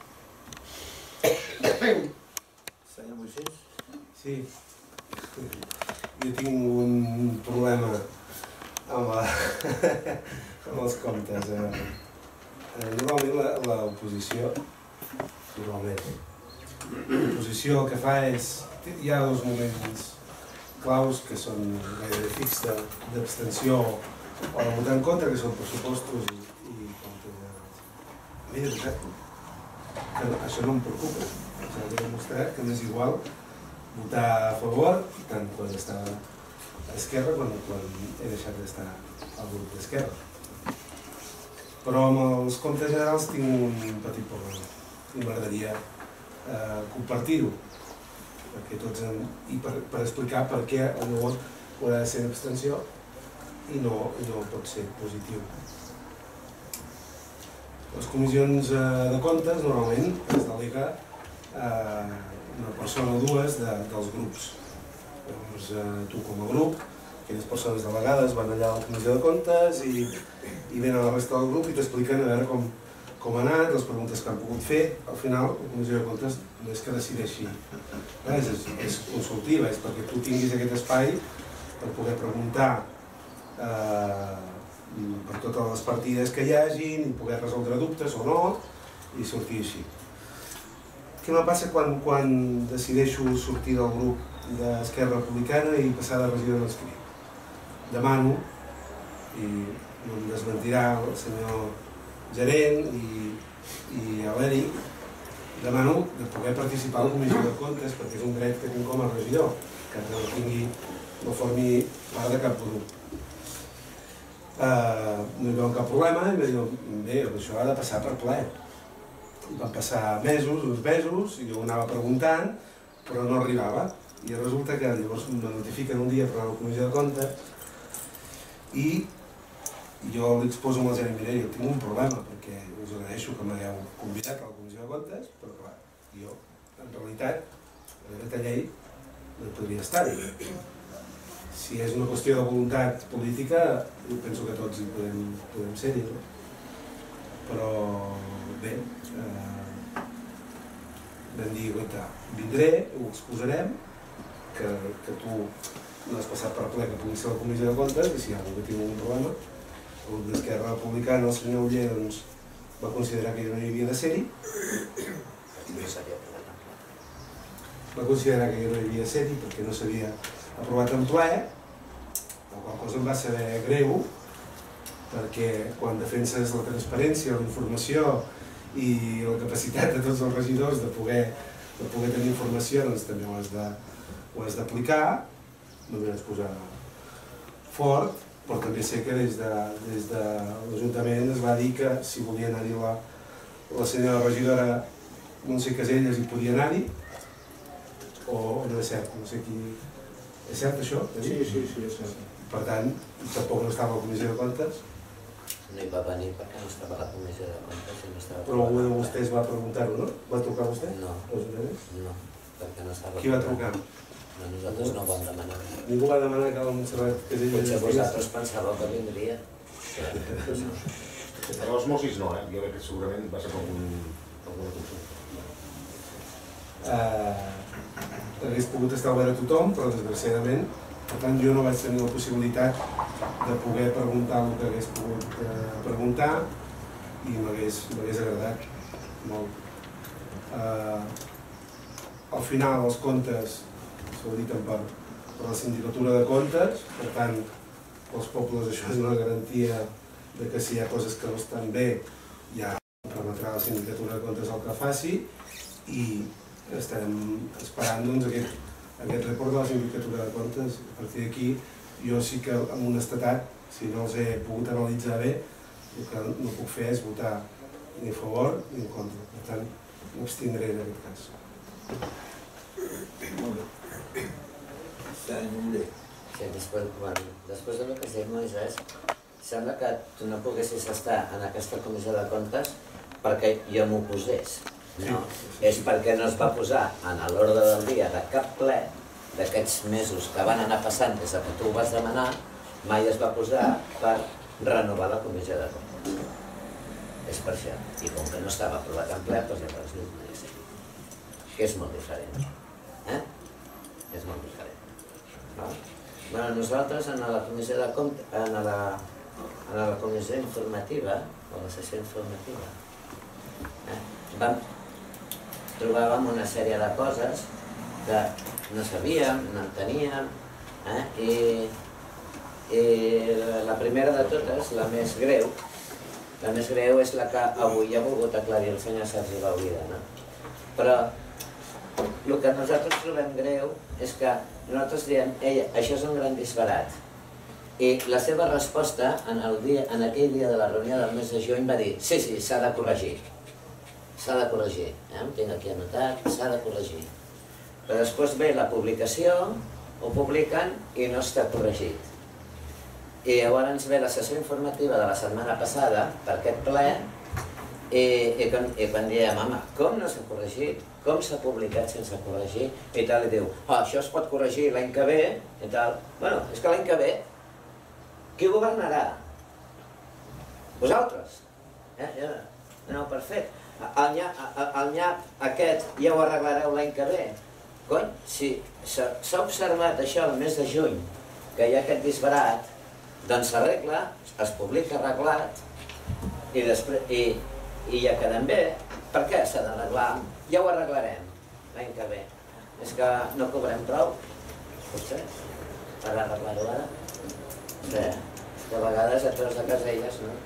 bé. Senyor Moisés? Sí. Jo tinc un problema amb, la, amb els comptes. Normalment l'oposició, normalment, l'oposició el que fa és... Hi ha dos moments claus que són gairebé fix d'abstenció o de votar en contra, que són pressupostos i, i comptes generals. A mi, de veritat, que això no em preocupa. S'ha de demostrar que m'és igual votar a favor, tant quan estava a Esquerra com quan he deixat d'estar al grup d'Esquerra. Però amb els comptes generals tinc un petit problema i m'agradaria eh, compartir-ho. Perquè tots hem, i per, per explicar per què el meu vot haurà de ser en abstenció i no, i no pot ser positiu. Les comissions de comptes normalment es delega eh, una persona o dues de, dels grups. Llavors eh, tu com a grup, aquelles persones delegades van allà a la comissió de comptes i, i venen a la resta del grup i t'expliquen a veure com, com ha anat, les preguntes que han pogut fer. Al final, la comissió de comptes no és que decideixi res, és, és consultiva, és perquè tu tinguis aquest espai per poder preguntar eh, per totes les partides que hi hagin i poder resoldre dubtes o no i sortir així. Què me passa quan, quan decideixo sortir del grup d'Esquerra Republicana i passar de regidor inscrit? Demano, i no em desmentirà el senyor gerent i, i l'Eric, demano de poder participar a la comissió de comptes perquè és un dret que tinc com a regidor, que no tingui, no formi part de cap grup. Uh, no hi veu cap problema i em diu, bé, això ha de passar per ple. Van passar mesos, uns mesos, i jo anava preguntant, però no arribava. I resulta que llavors em notifiquen un dia per a la comissió de comptes i jo li exposo amb el gerent, mira, jo tinc un problema perquè us agraeixo que m'hagueu convidat a la comissió de comptes, però clar, jo, en realitat, en aquesta llei no podria estar-hi. Si és una qüestió de voluntat política, jo penso que tots hi podem, podem ser-hi, no? Però bé, eh, vam dir, guaita, vindré, ho exposarem, que, que tu no has passat per ple que pugui ser la comissió de comptes i si hi ha algú que tingui un problema, el grup d'Esquerra Republicana, el senyor Oller, doncs, va considerar que jo no hi havia de ser-hi. Va considerar que jo no hi havia de ser-hi perquè no s'havia aprovat en ple, la qual cosa em va saber greu, perquè quan defenses la transparència, la informació i la capacitat de tots els regidors de poder, de poder tenir informació, doncs també ho has de, ho has d'aplicar, no m'hi has posar fort, però també sé que des de, des de l'Ajuntament es va dir que si volia anar-hi la, la senyora regidora Montse Caselles hi podia anar-hi, o no és cert, no sé qui... És cert això? Sí, sí, sí, és cert. Per tant, tampoc no estava a la comissió de comptes. No hi va venir perquè no estava a la comissió de comptes i no estava... Però algú de vostès va preguntar-ho, no? Va trucar vostè? No. No, perquè no estava... Qui va trucar? No, nosaltres no ho vam demanar. Ningú va demanar que la Montserrat Caselles... Potser vosaltres pensàveu que vindria. Per l'osmosis no, eh? Jo crec que segurament va ser com un... alguna consulta. Uh, hagués pogut estar obert a tothom, però desgraciadament, per tant jo no vaig tenir la possibilitat de poder preguntar el que hagués pogut uh, preguntar i m'hagués agradat molt. Uh, al final els comptes s'auditen per, per la sindicatura de comptes, per tant, pels pobles això és una garantia de que si hi ha coses que no estan bé ja permetrà la sindicatura de comptes el que faci i estarem esperant doncs, aquest, aquest report de la sindicatura de comptes. A partir d'aquí jo sí que amb honestedat, si no els he pogut analitzar bé, el que no puc fer és votar ni a favor ni en contra. Per tant, m'abstindré en aquest cas. Molt bé. Sí, després, bueno, després del que has dit, Moisès, sembla que tu no poguessis estar en aquesta comissió de comptes perquè jo m'oposés. No, és perquè no es va posar en l'ordre del dia de cap ple d'aquests mesos que van anar passant des que tu ho vas demanar, mai es va posar per renovar la comissió de comptes. És per això. I com que no estava aprovat en ple, doncs llavors no podia ser. Que és molt diferent. Eh? És molt diferent. No? Bueno, nosaltres en la comissió de comptes, en la, en la comissió informativa, o la sessió informativa, eh? vam trobàvem una sèrie de coses que no sabíem, no enteníem, eh? I, i la primera de totes, la més greu, la més greu és la que avui ha volgut aclarir el senyor Sergi Baulida, no? Però el que nosaltres trobem greu és que nosaltres diem, ei, això és un gran disbarat. I la seva resposta en, el dia, en aquell dia de la reunió del mes de juny va dir, sí, sí, s'ha de corregir. S'ha de corregir, eh? Ho tinc aquí anotat, s'ha de corregir. Però després ve la publicació, ho publiquen i no està corregit. I llavors ve la sessió informativa de la setmana passada per aquest ple i, i, quan, i quan diem, home, com no s'ha corregit? Com s'ha publicat sense corregir? I tal, i diu, oh, això es pot corregir l'any que ve, i tal. Bueno, és que l'any que ve, qui governarà? Vosaltres. Eh? Ja aneu per fet. El nyap, el nyap aquest ja ho arreglareu l'any que ve. Cony, si s'ha observat això el mes de juny, que hi ha aquest disbarat, doncs s'arregla, es publica arreglat i, després, i, i ja quedem bé. Per què s'ha d'arreglar? Ja ho arreglarem l'any que ve. És que no cobrem prou, potser, per arreglar-ho ara. Sí, és que a vegades et treus de caselles, no?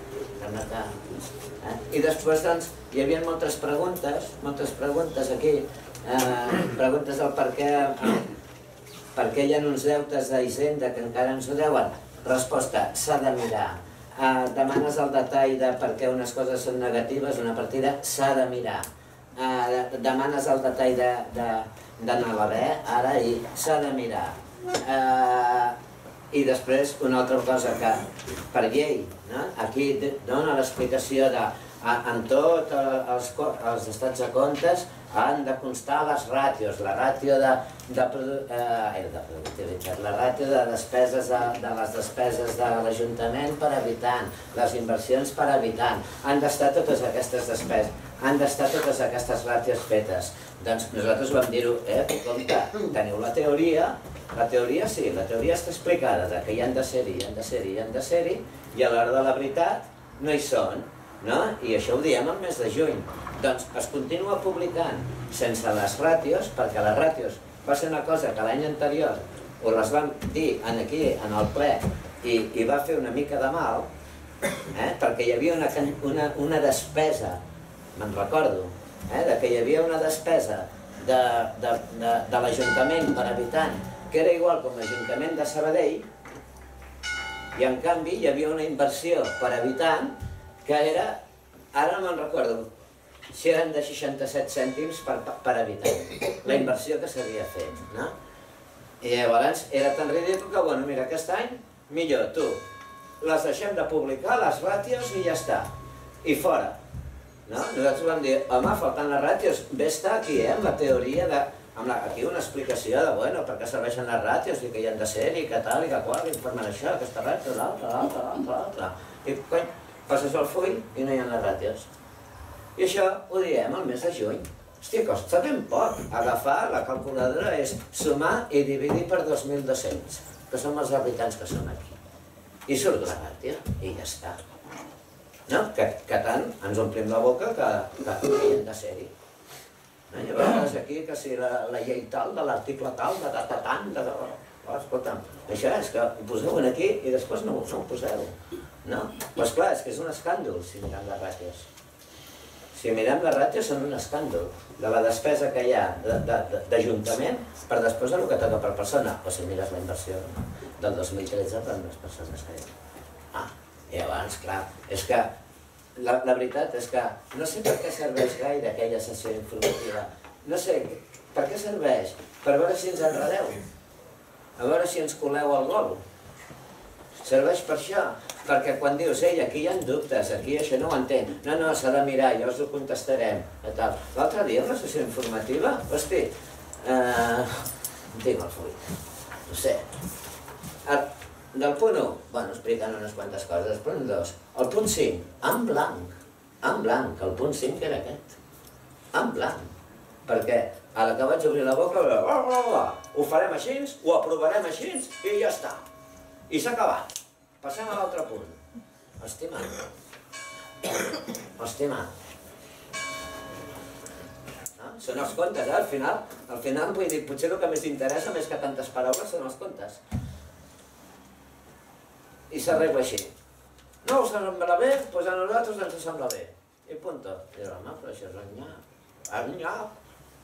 Eh? I després, doncs, hi havia moltes preguntes, moltes preguntes aquí, eh, preguntes del per què, eh, per què hi ha uns deutes d'Hisenda que encara ens ho deuen. Resposta, s'ha de mirar. Eh, demanes el detall de per què unes coses són negatives, una partida, s'ha de mirar. Eh, demanes el detall d'anar a l'haver, ara, i s'ha de mirar. Eh, I després, una altra cosa que, per llei, no? Aquí dona l'explicació de en tots els, els estats de comptes han de constar les ràtios, la ràtio de, de, eh, de productivitat, la ràtio de despeses de, de les despeses de l'Ajuntament per habitant, les inversions per habitant, han d'estar totes aquestes despeses, han d'estar totes aquestes ràtios fetes. Doncs nosaltres vam dir-ho, eh, compte, teniu la teoria, la teoria sí, la teoria està explicada, que hi han de ser-hi, hi han de ser-hi, hi han de ser-hi, i a l'hora de la veritat no hi són, no? I això ho diem el mes de juny. Doncs es continua publicant sense les ràtios, perquè les ràtios va ser una cosa que l'any anterior us les vam dir aquí, en el ple, i, i va fer una mica de mal, eh? Perquè hi havia una, una, una despesa, me'n recordo, eh? De que hi havia una despesa de, de, de, de l'Ajuntament per habitant, que era igual com l'Ajuntament de Sabadell, i en canvi hi havia una inversió per habitant que era, ara no me'n recordo, si eren de seixanta-set cèntims per, per habitant, la inversió que s'havia fet, no? I llavors era tan ridícul que, bueno, mira, aquest any, millor, tu, les deixem de publicar, les ràtios, i ja està, i fora, no? Nosaltres vam dir, home, faltant les ràtios, bé està aquí, eh, amb la teoria de, amb la, aquí una explicació de, bueno, per què serveixen les ràtios, i que hi han de ser, i que tal, i que qual, i informen això, aquesta ràtio, l'altra, l'altra, l'altra, l'altra, i, cony, passes el full i no hi ha les ràtios. I això ho diem al mes de juny. Hòstia, costa ben poc. Agafar la calculadora és sumar i dividir per dos mil dos-cents, que som els habitants que som aquí. I surt la ràtio, i ja està. No? Que, que tant ens omplim la boca que, que, que hi han de ser-hi. No? Llavors aquí, que si la, la llei tal, de l'article tal, de data tant, de... Oh, escolta'm, això és que ho poseu aquí i després no, no ho poseu. no? Doncs clar, és que és un escàndol si mirem les ràtios. Si mirem les ràtios són un escàndol de la despesa que hi ha d'Ajuntament per després del que toca per persona, o si mires la inversió del dos mil tretze per les persones que hi ha. Ah, i abans, clar, és que la, la veritat és que no sé per què serveix gaire aquella sessió informativa. No sé, per què serveix? Per veure si ens enredeu, a veure si ens coleu el gol. Serveix per això, perquè quan dius, ei, aquí hi ha dubtes, aquí això no ho entenc, no, no, s'ha de mirar, ja us ho contestarem, i tal. L'altre dia, en la sessió informativa, hosti, eh, tinc el full, no sé. Del punt u, bueno, expliquen unes quantes coses, el punt dos, el punt cinc, en blanc, en blanc, el punt cinc era aquest, en blanc, perquè a la que vaig obrir la boca, oh, oh, oh, ho farem així, ho aprovarem així i ja està. I s'ha acabat. Passem a l'altre punt. Estimat. Estimat. No? Són els contes, eh? Al final, al final, vull dir, potser el que més interessa, més que tantes paraules, són els contes. I s'arregla així. No us sembla bé? Doncs a nosaltres ens sembla bé. I punto. I dius, home, però això és un nyap. Un nyap.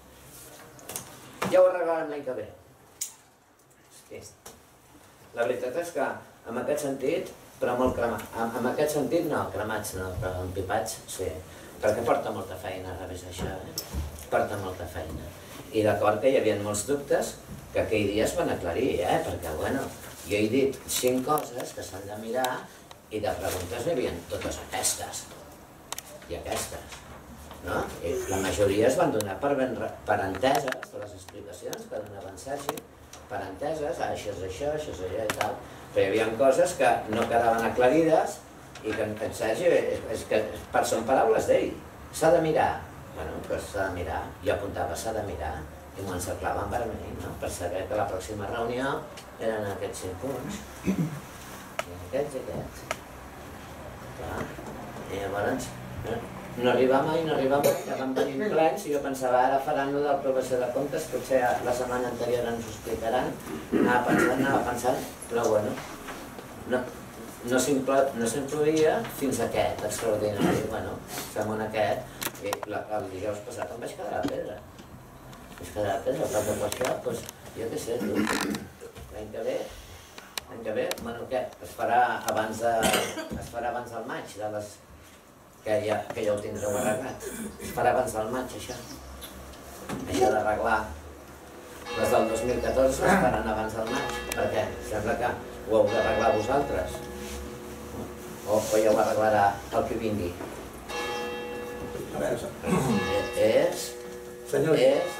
Ja ho arreglarem l'any que ve. Hosti. La veritat és que, en aquest sentit, però molt cremat. En aquest sentit, no, cremats no, però empipats, sí. Perquè porta molta feina, a més, això, eh? Porta molta feina. I d'acord que hi havia molts dubtes que aquell dia es van aclarir, eh? Perquè, bueno, jo he dit cinc coses que s'han de mirar i de preguntes n'hi havia totes aquestes. I aquestes, no? I la majoria es van donar per, ben, per enteses, les explicacions que donava en Sergi, per enteses, ah, això és això, això és allò i tal, però hi havia coses que no quedaven aclarides i que en Sergi, és que són paraules d'ell, s'ha de mirar. Bueno, doncs s'ha de mirar, jo apuntava s'ha de mirar i m'ho encerclava en vermell, no? Per saber que la pròxima reunió eren aquests cinc punts, i aquests i aquests. Clar, i llavors no arribava mai, no arribava mai, que van venir plens i jo pensava, ara faran lo d'aprovació de comptes, potser la setmana anterior ens ho explicaran, anava pensant, anava pensant, però bueno, no, no s'incloïa fins a aquest extraordinari, bueno, fem un aquest, i el dijous passat em vaig quedar a pedra. Vaig quedar a pedra, però per això, doncs, jo què sé, l'any que ve, l'any que ve, bueno, què, es farà abans de, es farà abans del maig, de les, que ja, que ja ho tindreu arreglat, es farà abans del maig, això. Això d'arreglar les del dos mil catorze es faran abans del maig, perquè sembla que ho heu d'arreglar vosaltres, o, o ja ho arreglarà el que vingui. A veure, És... senyors, És...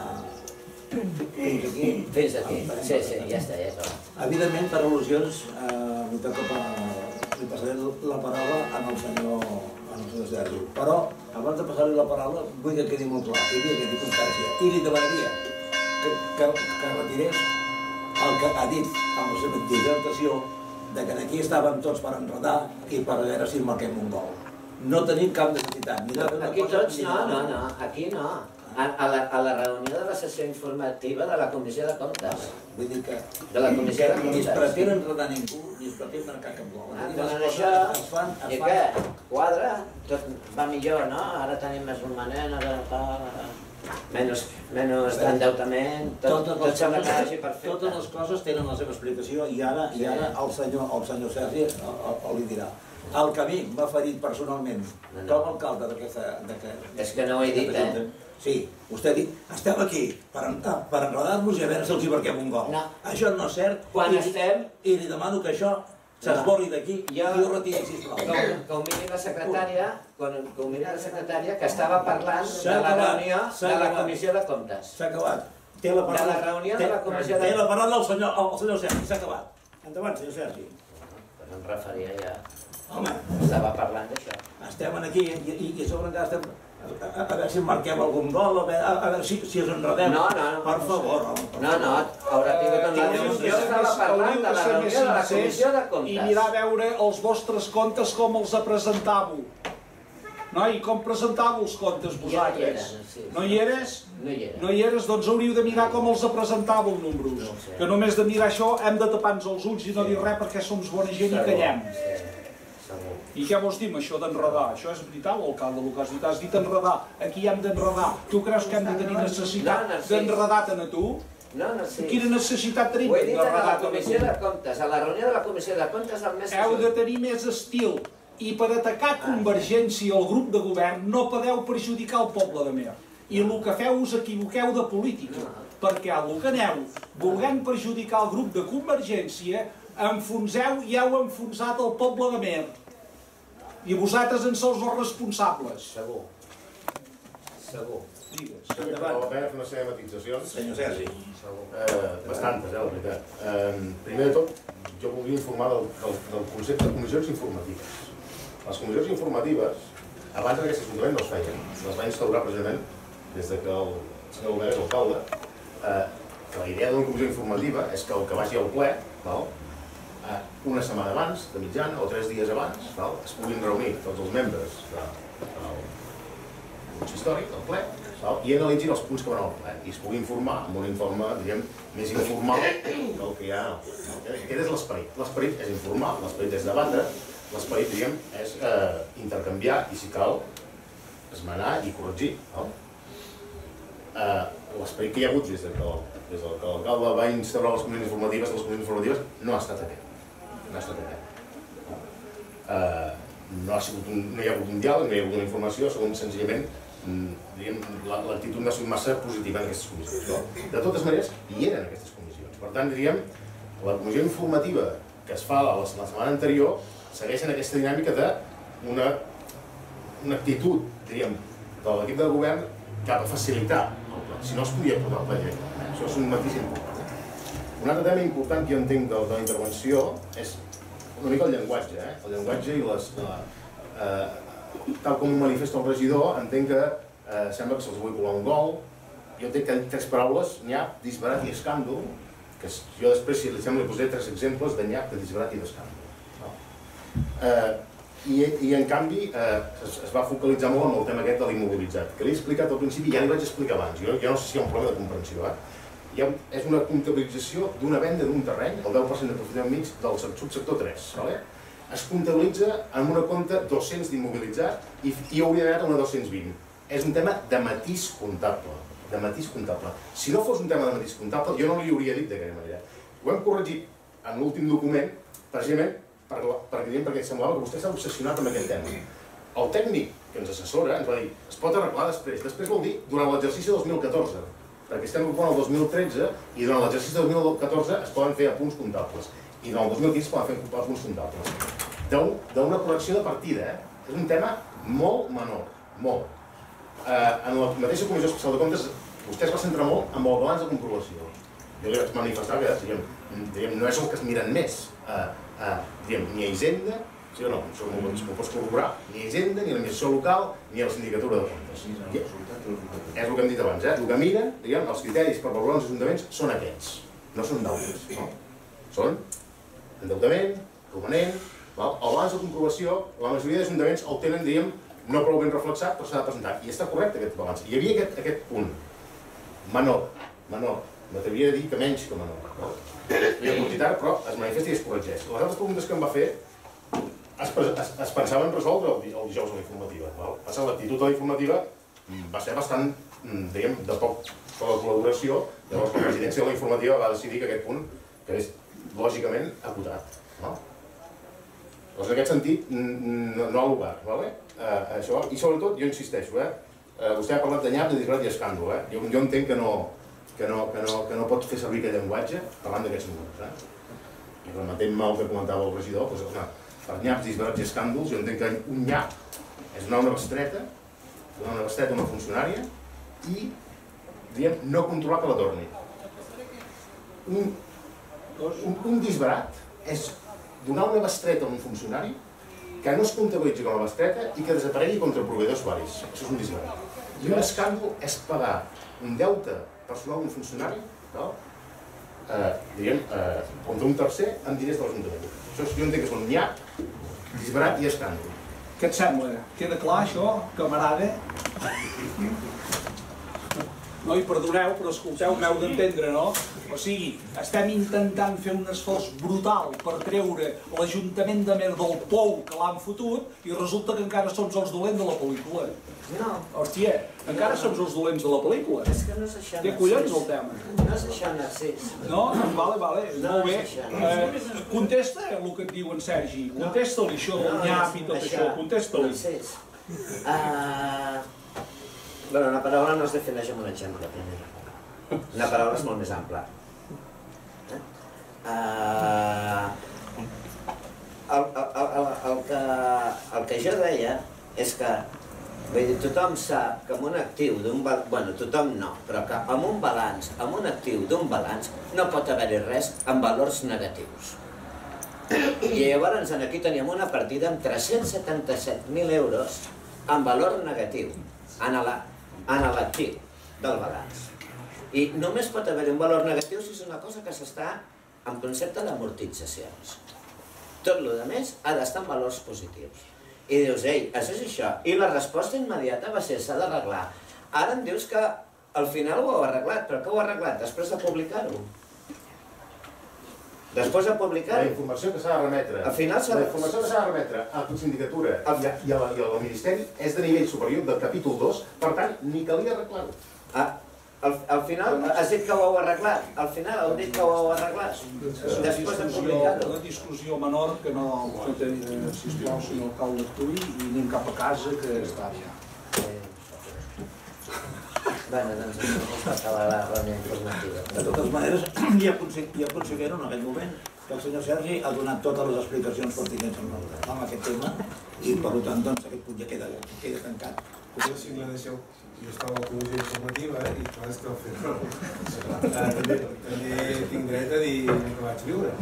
Fins aquí? Fins aquí. Sí, sí, ja està, ja està. Evidentment, per al·lusions, li passaré la paraula al senyor Sergi. Però, abans de passar-li la paraula, vull que quedi molt clar, que hi havia aquesta constància. I li demanaria que retirés el que ha dit amb la seva dissertació de que aquí estàvem tots per enredar i per veure si marquem un gol. No tenim cap necessitat. Aquí tots no, no, no, aquí no. A la reunió de la sessió informativa de la Comissió de Comptes. Vull dir que... De la Comissió de Comptes. Ni es pretén enredar ningú, ni es pretén marcar cap gol. Doncs això, i què? Quadra? Tot va millor, no? Ara tenim més romanent, ara... Menys endeutament, tot sembla que vagi perfecte. Totes les coses tenen la seva explicació i ara el senyor Sergi li dirà. El que a mi m'ha ferit personalment com a alcalde d'aquesta... És que no ho he dit, eh? Sí, vostè ha dit, estem aquí per enredar-nos i a veure si els hi marquem un gol. Això no és cert. Quan estem... I li demano que això s'esborri d'aquí i ho retiri, sisplau. Que ho miri la secretària, que ho miri la secretària, que estava parlant de la reunió de la Comissió de Comptes. S'ha acabat. De la reunió de la Comissió de Comptes. Té la paraula el senyor Sergi, s'ha acabat. Endavant, senyor Sergi. Però em referia ja... Home... Estava parlant d'això. Estem aquí i a sobre encara estem... A veure si marquem algun gol, a veure si ens enredem. No, no, no. Per favor, home. No, no, haurà tingut en la demostració. Estava parlant de la reunió de la Comissió de Comptes. I mirar a veure els vostres comptes com els presentàveu. No? I com presentàveu els comptes vosaltres? No hi eres? No hi era. No hi eres? Doncs hauríeu de mirar com els presentàveu, números. Que només de mirar això hem de tapar-nos els ulls i no dir res perquè som bona gent i callem. I què vols dir amb això d'enredar? Això és veritat, l'alcalde, el que has dit? Has dit enredar. Aquí hem d'enredar. Tu creus que hem de tenir necessitat d'enredar-te'n a tu? No, no, sí. Quina necessitat tenim Ho he dit a la d'enredar-te'n a Comissió tu? de Comptes, a la reunió de la Comissió de Comptes del mes de Heu de juny. tenir més estil. I per atacar Convergència, el grup de govern, no podeu perjudicar el poble de Mer. I el que feu us equivoqueu de política. Perquè el que aneu, volent perjudicar el grup de Convergència, enfonseu i heu enfonsat el poble de Mer. I vosaltres en sou els responsables. Segur. Segur. Digues. Crec que val la pena fer una sèrie de matitzacions. Senyor Sergi. Bastantes, eh, la veritat. Primer de tot, jo voldria informar del, del, del concepte de comissions informatives. Les comissions informatives, abans d'aquest ajuntament no es feien. Les va instaurar precisament des de que el senyor Gómez és alcalde, eh, que la idea d'una comissió informativa és que el que vagi al ple, val, eh, una setmana abans, de mitjana, o tres dies abans, val, es puguin reunir tots els membres de, del consistori, del ple, val, i analitzin els punts que van al ple, i es pugui informar amb un informe, diríem, més informal del que hi ha. Aquest és l'esperit. L'esperit és informar, l'esperit és debatre, l'esperit, diríem, és eh, intercanviar i, si cal, esmenar i corregir. Val? Uh, l'esperit que hi ha hagut des, de que, des del que l'alcalde va instaurar les comissions informatives, les comissions informatives no ha estat aquest. No ha estat aquest. Uh, no, ha sigut un, no hi ha hagut un diàleg, no hi ha hagut una informació, segons senzillament l'actitud no ha sigut massa positiva en aquestes comissions. No? De totes maneres, hi eren aquestes comissions. Per tant, diríem, la comissió informativa que es fa la, la setmana anterior segueix en aquesta dinàmica d'una una actitud, diríem, de l'equip de govern cap a facilitar el ple. Si no es podia portar el ple directe. Això és un matís important. Un altre tema important que jo entenc de, de la intervenció és una mica el llenguatge. Eh? El llenguatge i les... La, eh, tal com ho manifesta el regidor, entenc que eh, sembla que se'ls vull colar un gol. Jo entenc que tres paraules, nyap, disbarat i escàndol, que jo després, si li sembla, li posaré tres exemples de nyap, de disbarat i d'escàndol. No? Eh, I, i en canvi eh, es, es va focalitzar molt en el tema aquest de l'immobilitzat, que l'he explicat al principi i ja li vaig explicar abans. Jo, jo no sé si hi ha un problema de comprensió. Eh? Hi ha, és una comptabilització d'una venda d'un terreny, el deu per cent de profitament mig del subsector tres. Vale? Es comptabilitza en una compta dos-cents d'immobilitzat i, i hauria d'anar a una dos-cents vint. És un tema de matís comptable. De matís comptable. Si no fos un tema de matís comptable, jo no li hauria dit d'aquella manera. Ho hem corregit en l'últim document, precisament, perquè, perquè semblava que vostè estava obsessionat amb aquest tema. El tècnic que ens assessora ens va dir es pot arreglar després. Després vol dir durant l'exercici dos mil catorze, perquè estem ocupant el dos mil tretze i durant l'exercici dos mil catorze es poden fer apunts comptables i durant el dos mil quinze es poden fer apunts comptables. D'una correcció de partida, eh? És un tema molt menor, molt. Eh, en la mateixa Comissió Especial de Comptes vostè es va centrar molt en el balanç de comprovació. Jo li vaig manifestar que diguem, diguem, no és el que es miren més. Eh, eh, diguem, ni a Hisenda, sí o no, això m'ho pots corroborar, ni a Hisenda, ni a l'administració local, ni a la sindicatura de comptes. És el que hem dit abans, eh? El que miren, diguem, els criteris per valorar els ajuntaments són aquests, no són d'altres. No? Són endeutament, romanent, val? El balanç de comprovació, la majoria d'ajuntaments el tenen, diguem, no prou ben reflexat, però s'ha de presentar. I està correcte aquest balanç. Hi havia aquest, aquest punt menor, menor, m'atreviria a dir que menys que menor. No? Hi ha quantitat, però es manifesta i es corregeix. Les altres preguntes que em va fer es, es, es pensaven resoldre el, el dijous a la informativa. Val? Passa, l'actitud de la informativa va ser bastant, diguem, de poc, poca col·laboració. Llavors la presidència de la informativa va decidir que aquest punt quedés lògicament acotat. No? Doncs en aquest sentit, no, no ha lugar. Vale? Eh, això, i sobretot, jo insisteixo, eh? Eh, vostè ha parlat de nyap, de disbarat i escàndol. Eh? Jo, jo entenc que no, que, no, que, no, que no pot fer servir aquest llenguatge parlant d'aquests números. Eh? I remetent-me al que comentava el regidor, doncs, home, per nyaps, disbarats i escàndols, jo entenc que un nyap és donar una bestreta, donar una bestreta a una funcionària i, diguem, no controlar que la torni. Un, un, un disbarat és donar una bestreta a un funcionari que no es comptabilitzi com a bestreta i que desaparegui contra proveïdors varis. Això és un disbarat. I un escàndol és pagar un deute personal d'un funcionari, no? eh, diguem, eh, contra un tercer amb diners de l'Ajuntament. Això jo entenc que és un nyap, disbarat i escàndol. Què et sembla? Queda clar això, camarada? No, i perdoneu, però escolteu, m'heu d'entendre, no? O sigui, estem intentant fer un esforç brutal per treure l'Ajuntament de Mer del pou que l'han fotut i resulta que encara som els dolents de la pel·lícula. No. Hòstia, encara som els dolents de la pel·lícula. És que no és això, Té collons el tema. No és això, Narcís. No? Vale, vale, molt bé. Eh, contesta el que et diu en Sergi. Contesta-li això del nyap i tot això. Contesta-li. Narcís. Uh... Bueno, una paraula no es defineix amb un exemple, primer. Una paraula és molt més ampla. Eh? Uh... El, el, el, el, que, el que jo deia és que vull dir, tothom sap que amb un actiu d'un balanç, bueno, tothom no, però que amb un balanç, amb un actiu d'un balanç, no pot haver-hi res amb valors negatius. I llavors aquí teníem una partida amb tres-cents setanta-set mil euros amb valor negatiu en l'actiu del balanç. I només pot haver-hi un valor negatiu si és una cosa que s'està en concepte d'amortitzacions. Tot el que més ha d'estar en valors positius. I dius, ei, això és això. I la resposta immediata va ser, s'ha d'arreglar. Ara em dius que al final ho heu arreglat, però què ho heu arreglat? Després de publicar-ho. Després de publicar-ho. La informació que s'ha de remetre. Al final s'ha de... La informació que s'ha de remetre a la sindicatura i al Ministeri és de nivell superior del capítol dos, per tant, ni calia arreglar-ho. Al final has dit que ho heu arreglat. Al final heu dit que ho heu arreglat. Després de publicar-ho. Una discussió menor que no té, sisplau, senyor alcalde, actuï i anem cap a casa, que està ja. Bé, doncs ens va acabar la reunió informativa. De totes maneres, ja considero en aquest moment que el senyor Sergi ha donat totes les explicacions pertinents en aquest tema i per tant aquest punt ja queda tancat. Si me deixeu, jo estava a la comissió informativa i clar, és que al final també tinc dret a dir que vaig viure.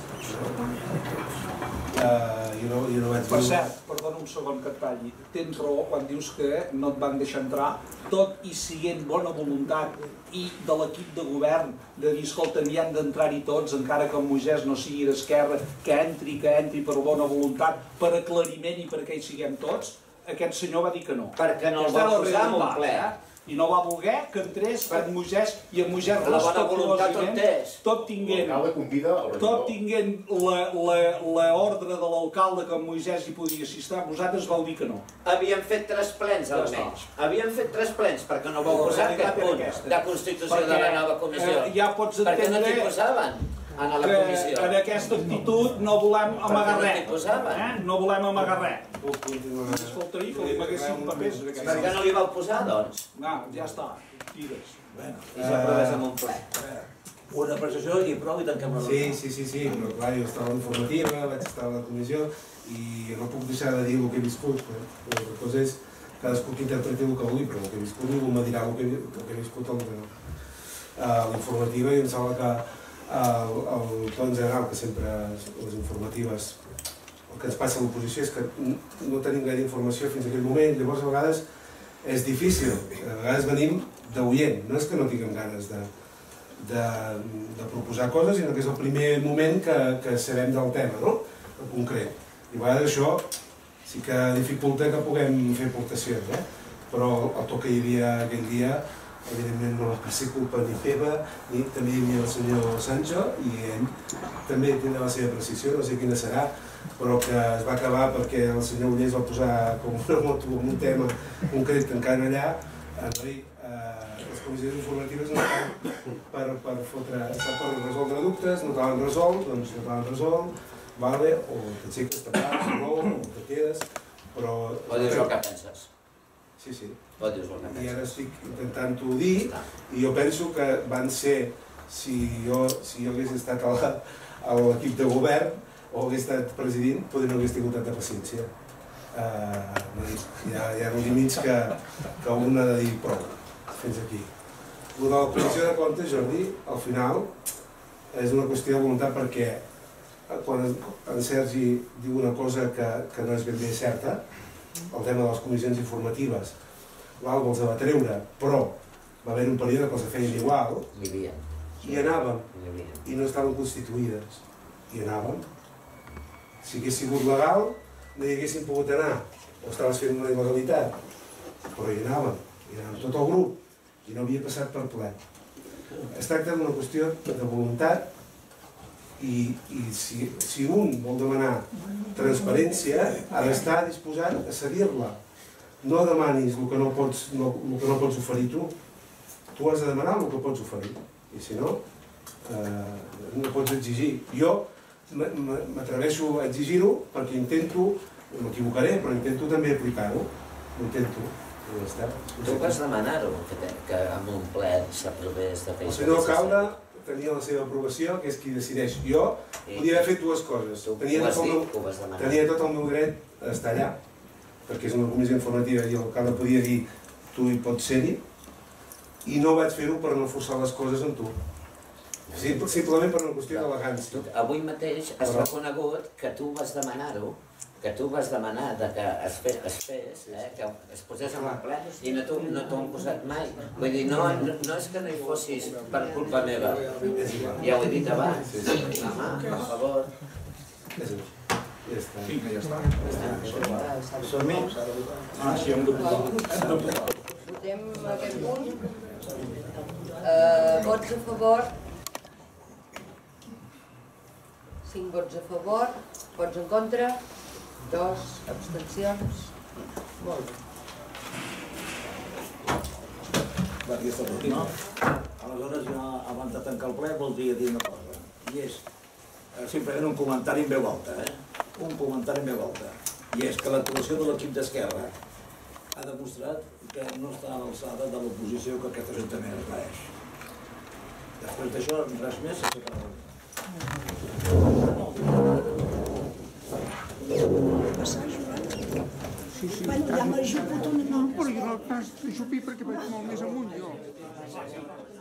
Jo no vaig viure... Per cert, perdona un segon que et talli, tens raó quan dius que no et van deixar entrar, tot i siguent bona voluntat i de l'equip de govern de dir, escolta, hi han d'entrar-hi tots, encara que en Moisès no sigui d'esquerra, que entri, que entri per bona voluntat, per aclariment i perquè hi siguem tots, aquest senyor va dir que no. Perquè no el va posar en un ple. I no va voler que entrés en Moisès i en Moisès la bona voluntat tot és. Tot tinguent tot tinguent l'ordre de l'alcalde que en Moisès hi podia assistir, vosaltres vau dir que no. Havíem fet tres plens almenys. Havíem fet tres plens perquè no vau posar aquest punt de constitució de la nova comissió. Ja pots entendre perquè no t'hi posaven a la comissió. En aquesta actitud no volem amagar res. No volem amagar res. Només faltaria que li amaguessin papers. Per què no li vau posar, doncs? No, ja està. Tires. I s'aprovés amb un ple. Una apreciació i prou i tanquem la Sí, sí, sí, sí, però clar, jo estava a l'informativa, vaig estar a la comissió i no puc deixar de dir el que he viscut. La cosa és cadascú que interpreti el que vulgui, però el que he viscut ningú me dirà el que he viscut a l'informativa i em sembla que el to en general, que sempre les informatives, el que ens passa a l'oposició és que no tenim gaire informació fins a aquell moment, llavors a vegades és difícil, a vegades venim d'oient, no és que no tinguem ganes de de proposar coses, sinó que és el primer moment que sabem del tema, no? En concret. I a vegades això sí que dificulta que puguem fer aportacions, eh? Però el to que hi havia aquell dia, evidentment no va ser culpa ni meva, ni també hi havia el senyor Sancho, i ell també tindrà la seva precisió, no sé quina serà, però que es va acabar perquè el senyor Ullés va posar com una moto en un tema concret tancant allà. Noi, les comissions informatives no estan per fotre, estan per resoldre dubtes, no t'han resolt, doncs no t'han resolt, o t'aixeques, t'apares, no, o te quedes, però... O dius el que penses. Sí, sí. O dius el que penses. I ara estic intentant-ho dir, i jo penso que van ser, si jo hagués estat a l'equip de govern, o hagués estat president, potser no hagués tingut tanta paciència. Hi ha límits que un ha de dir prou, fins aquí. El de la comissió de comptes, Jordi, al final és una qüestió de voluntat perquè quan en Sergi diu una cosa que no és ben bé certa, el tema de les comissions informatives, l'Alba els va treure, però va haver un període que els feien igual, i anàvem, i no estaven constituïdes, i anàvem. Si hagués sigut legal, no hi haguessin pogut anar, o estaves fent una il·legalitat, però hi anàvem, hi anàvem tot el grup, i no havia passat per ple. Es tracta d'una qüestió de voluntat i, i si, si un vol demanar transparència ha d'estar disposat a cedir-la. No demanis el que no pots, no, el que no pots oferir tu. Tu has de demanar el que pots oferir i si no, eh, no pots exigir. Jo m'atreveixo a exigir-ho perquè intento, m'equivocaré, però intento també aplicar-ho. Ho intento. I ja està. Tu vas demanar-ho, que, que amb un ple s'aprovés de fer... El senyor alcalde tenia la seva aprovació, que és qui decideix. Jo podia haver fet dues coses. Tenia tot el meu, tenia tot el meu dret a estar allà, perquè és una comissió informativa i l'alcalde podia dir tu hi pots ser-hi, i no vaig fer-ho per no forçar les coses amb tu. Simplement per una qüestió d'elegància. Avui mateix has reconegut que tu vas demanar-ho, que tu vas demanar que es fes, que es posés en un ple, i no t'ho han posat mai. Vull dir, no és que no hi fossis per culpa meva. Ja ho he dit abans. Home, per favor. Ja està. Vinga, ja està. Som-hi? Ah, sí, hem de votar. Votem aquest punt. Vots a favor. Cinc vots a favor. Vots en contra. Dos abstencions. Molt bé. No? Aleshores, jo, abans de tancar el ple, voldria dir una cosa. I és, simplement un comentari en veu alta, eh? Un comentari en veu alta. I és que l'actuació de l'equip d'Esquerra ha demostrat que no està a l'alçada de l'oposició que aquest ajuntament es mereix. Després d'això, res més, s'aixecarà la Sí, sí. Ja m'ajupo tot. No, però jo no pas t'ajupi perquè vaig molt més amunt, jo.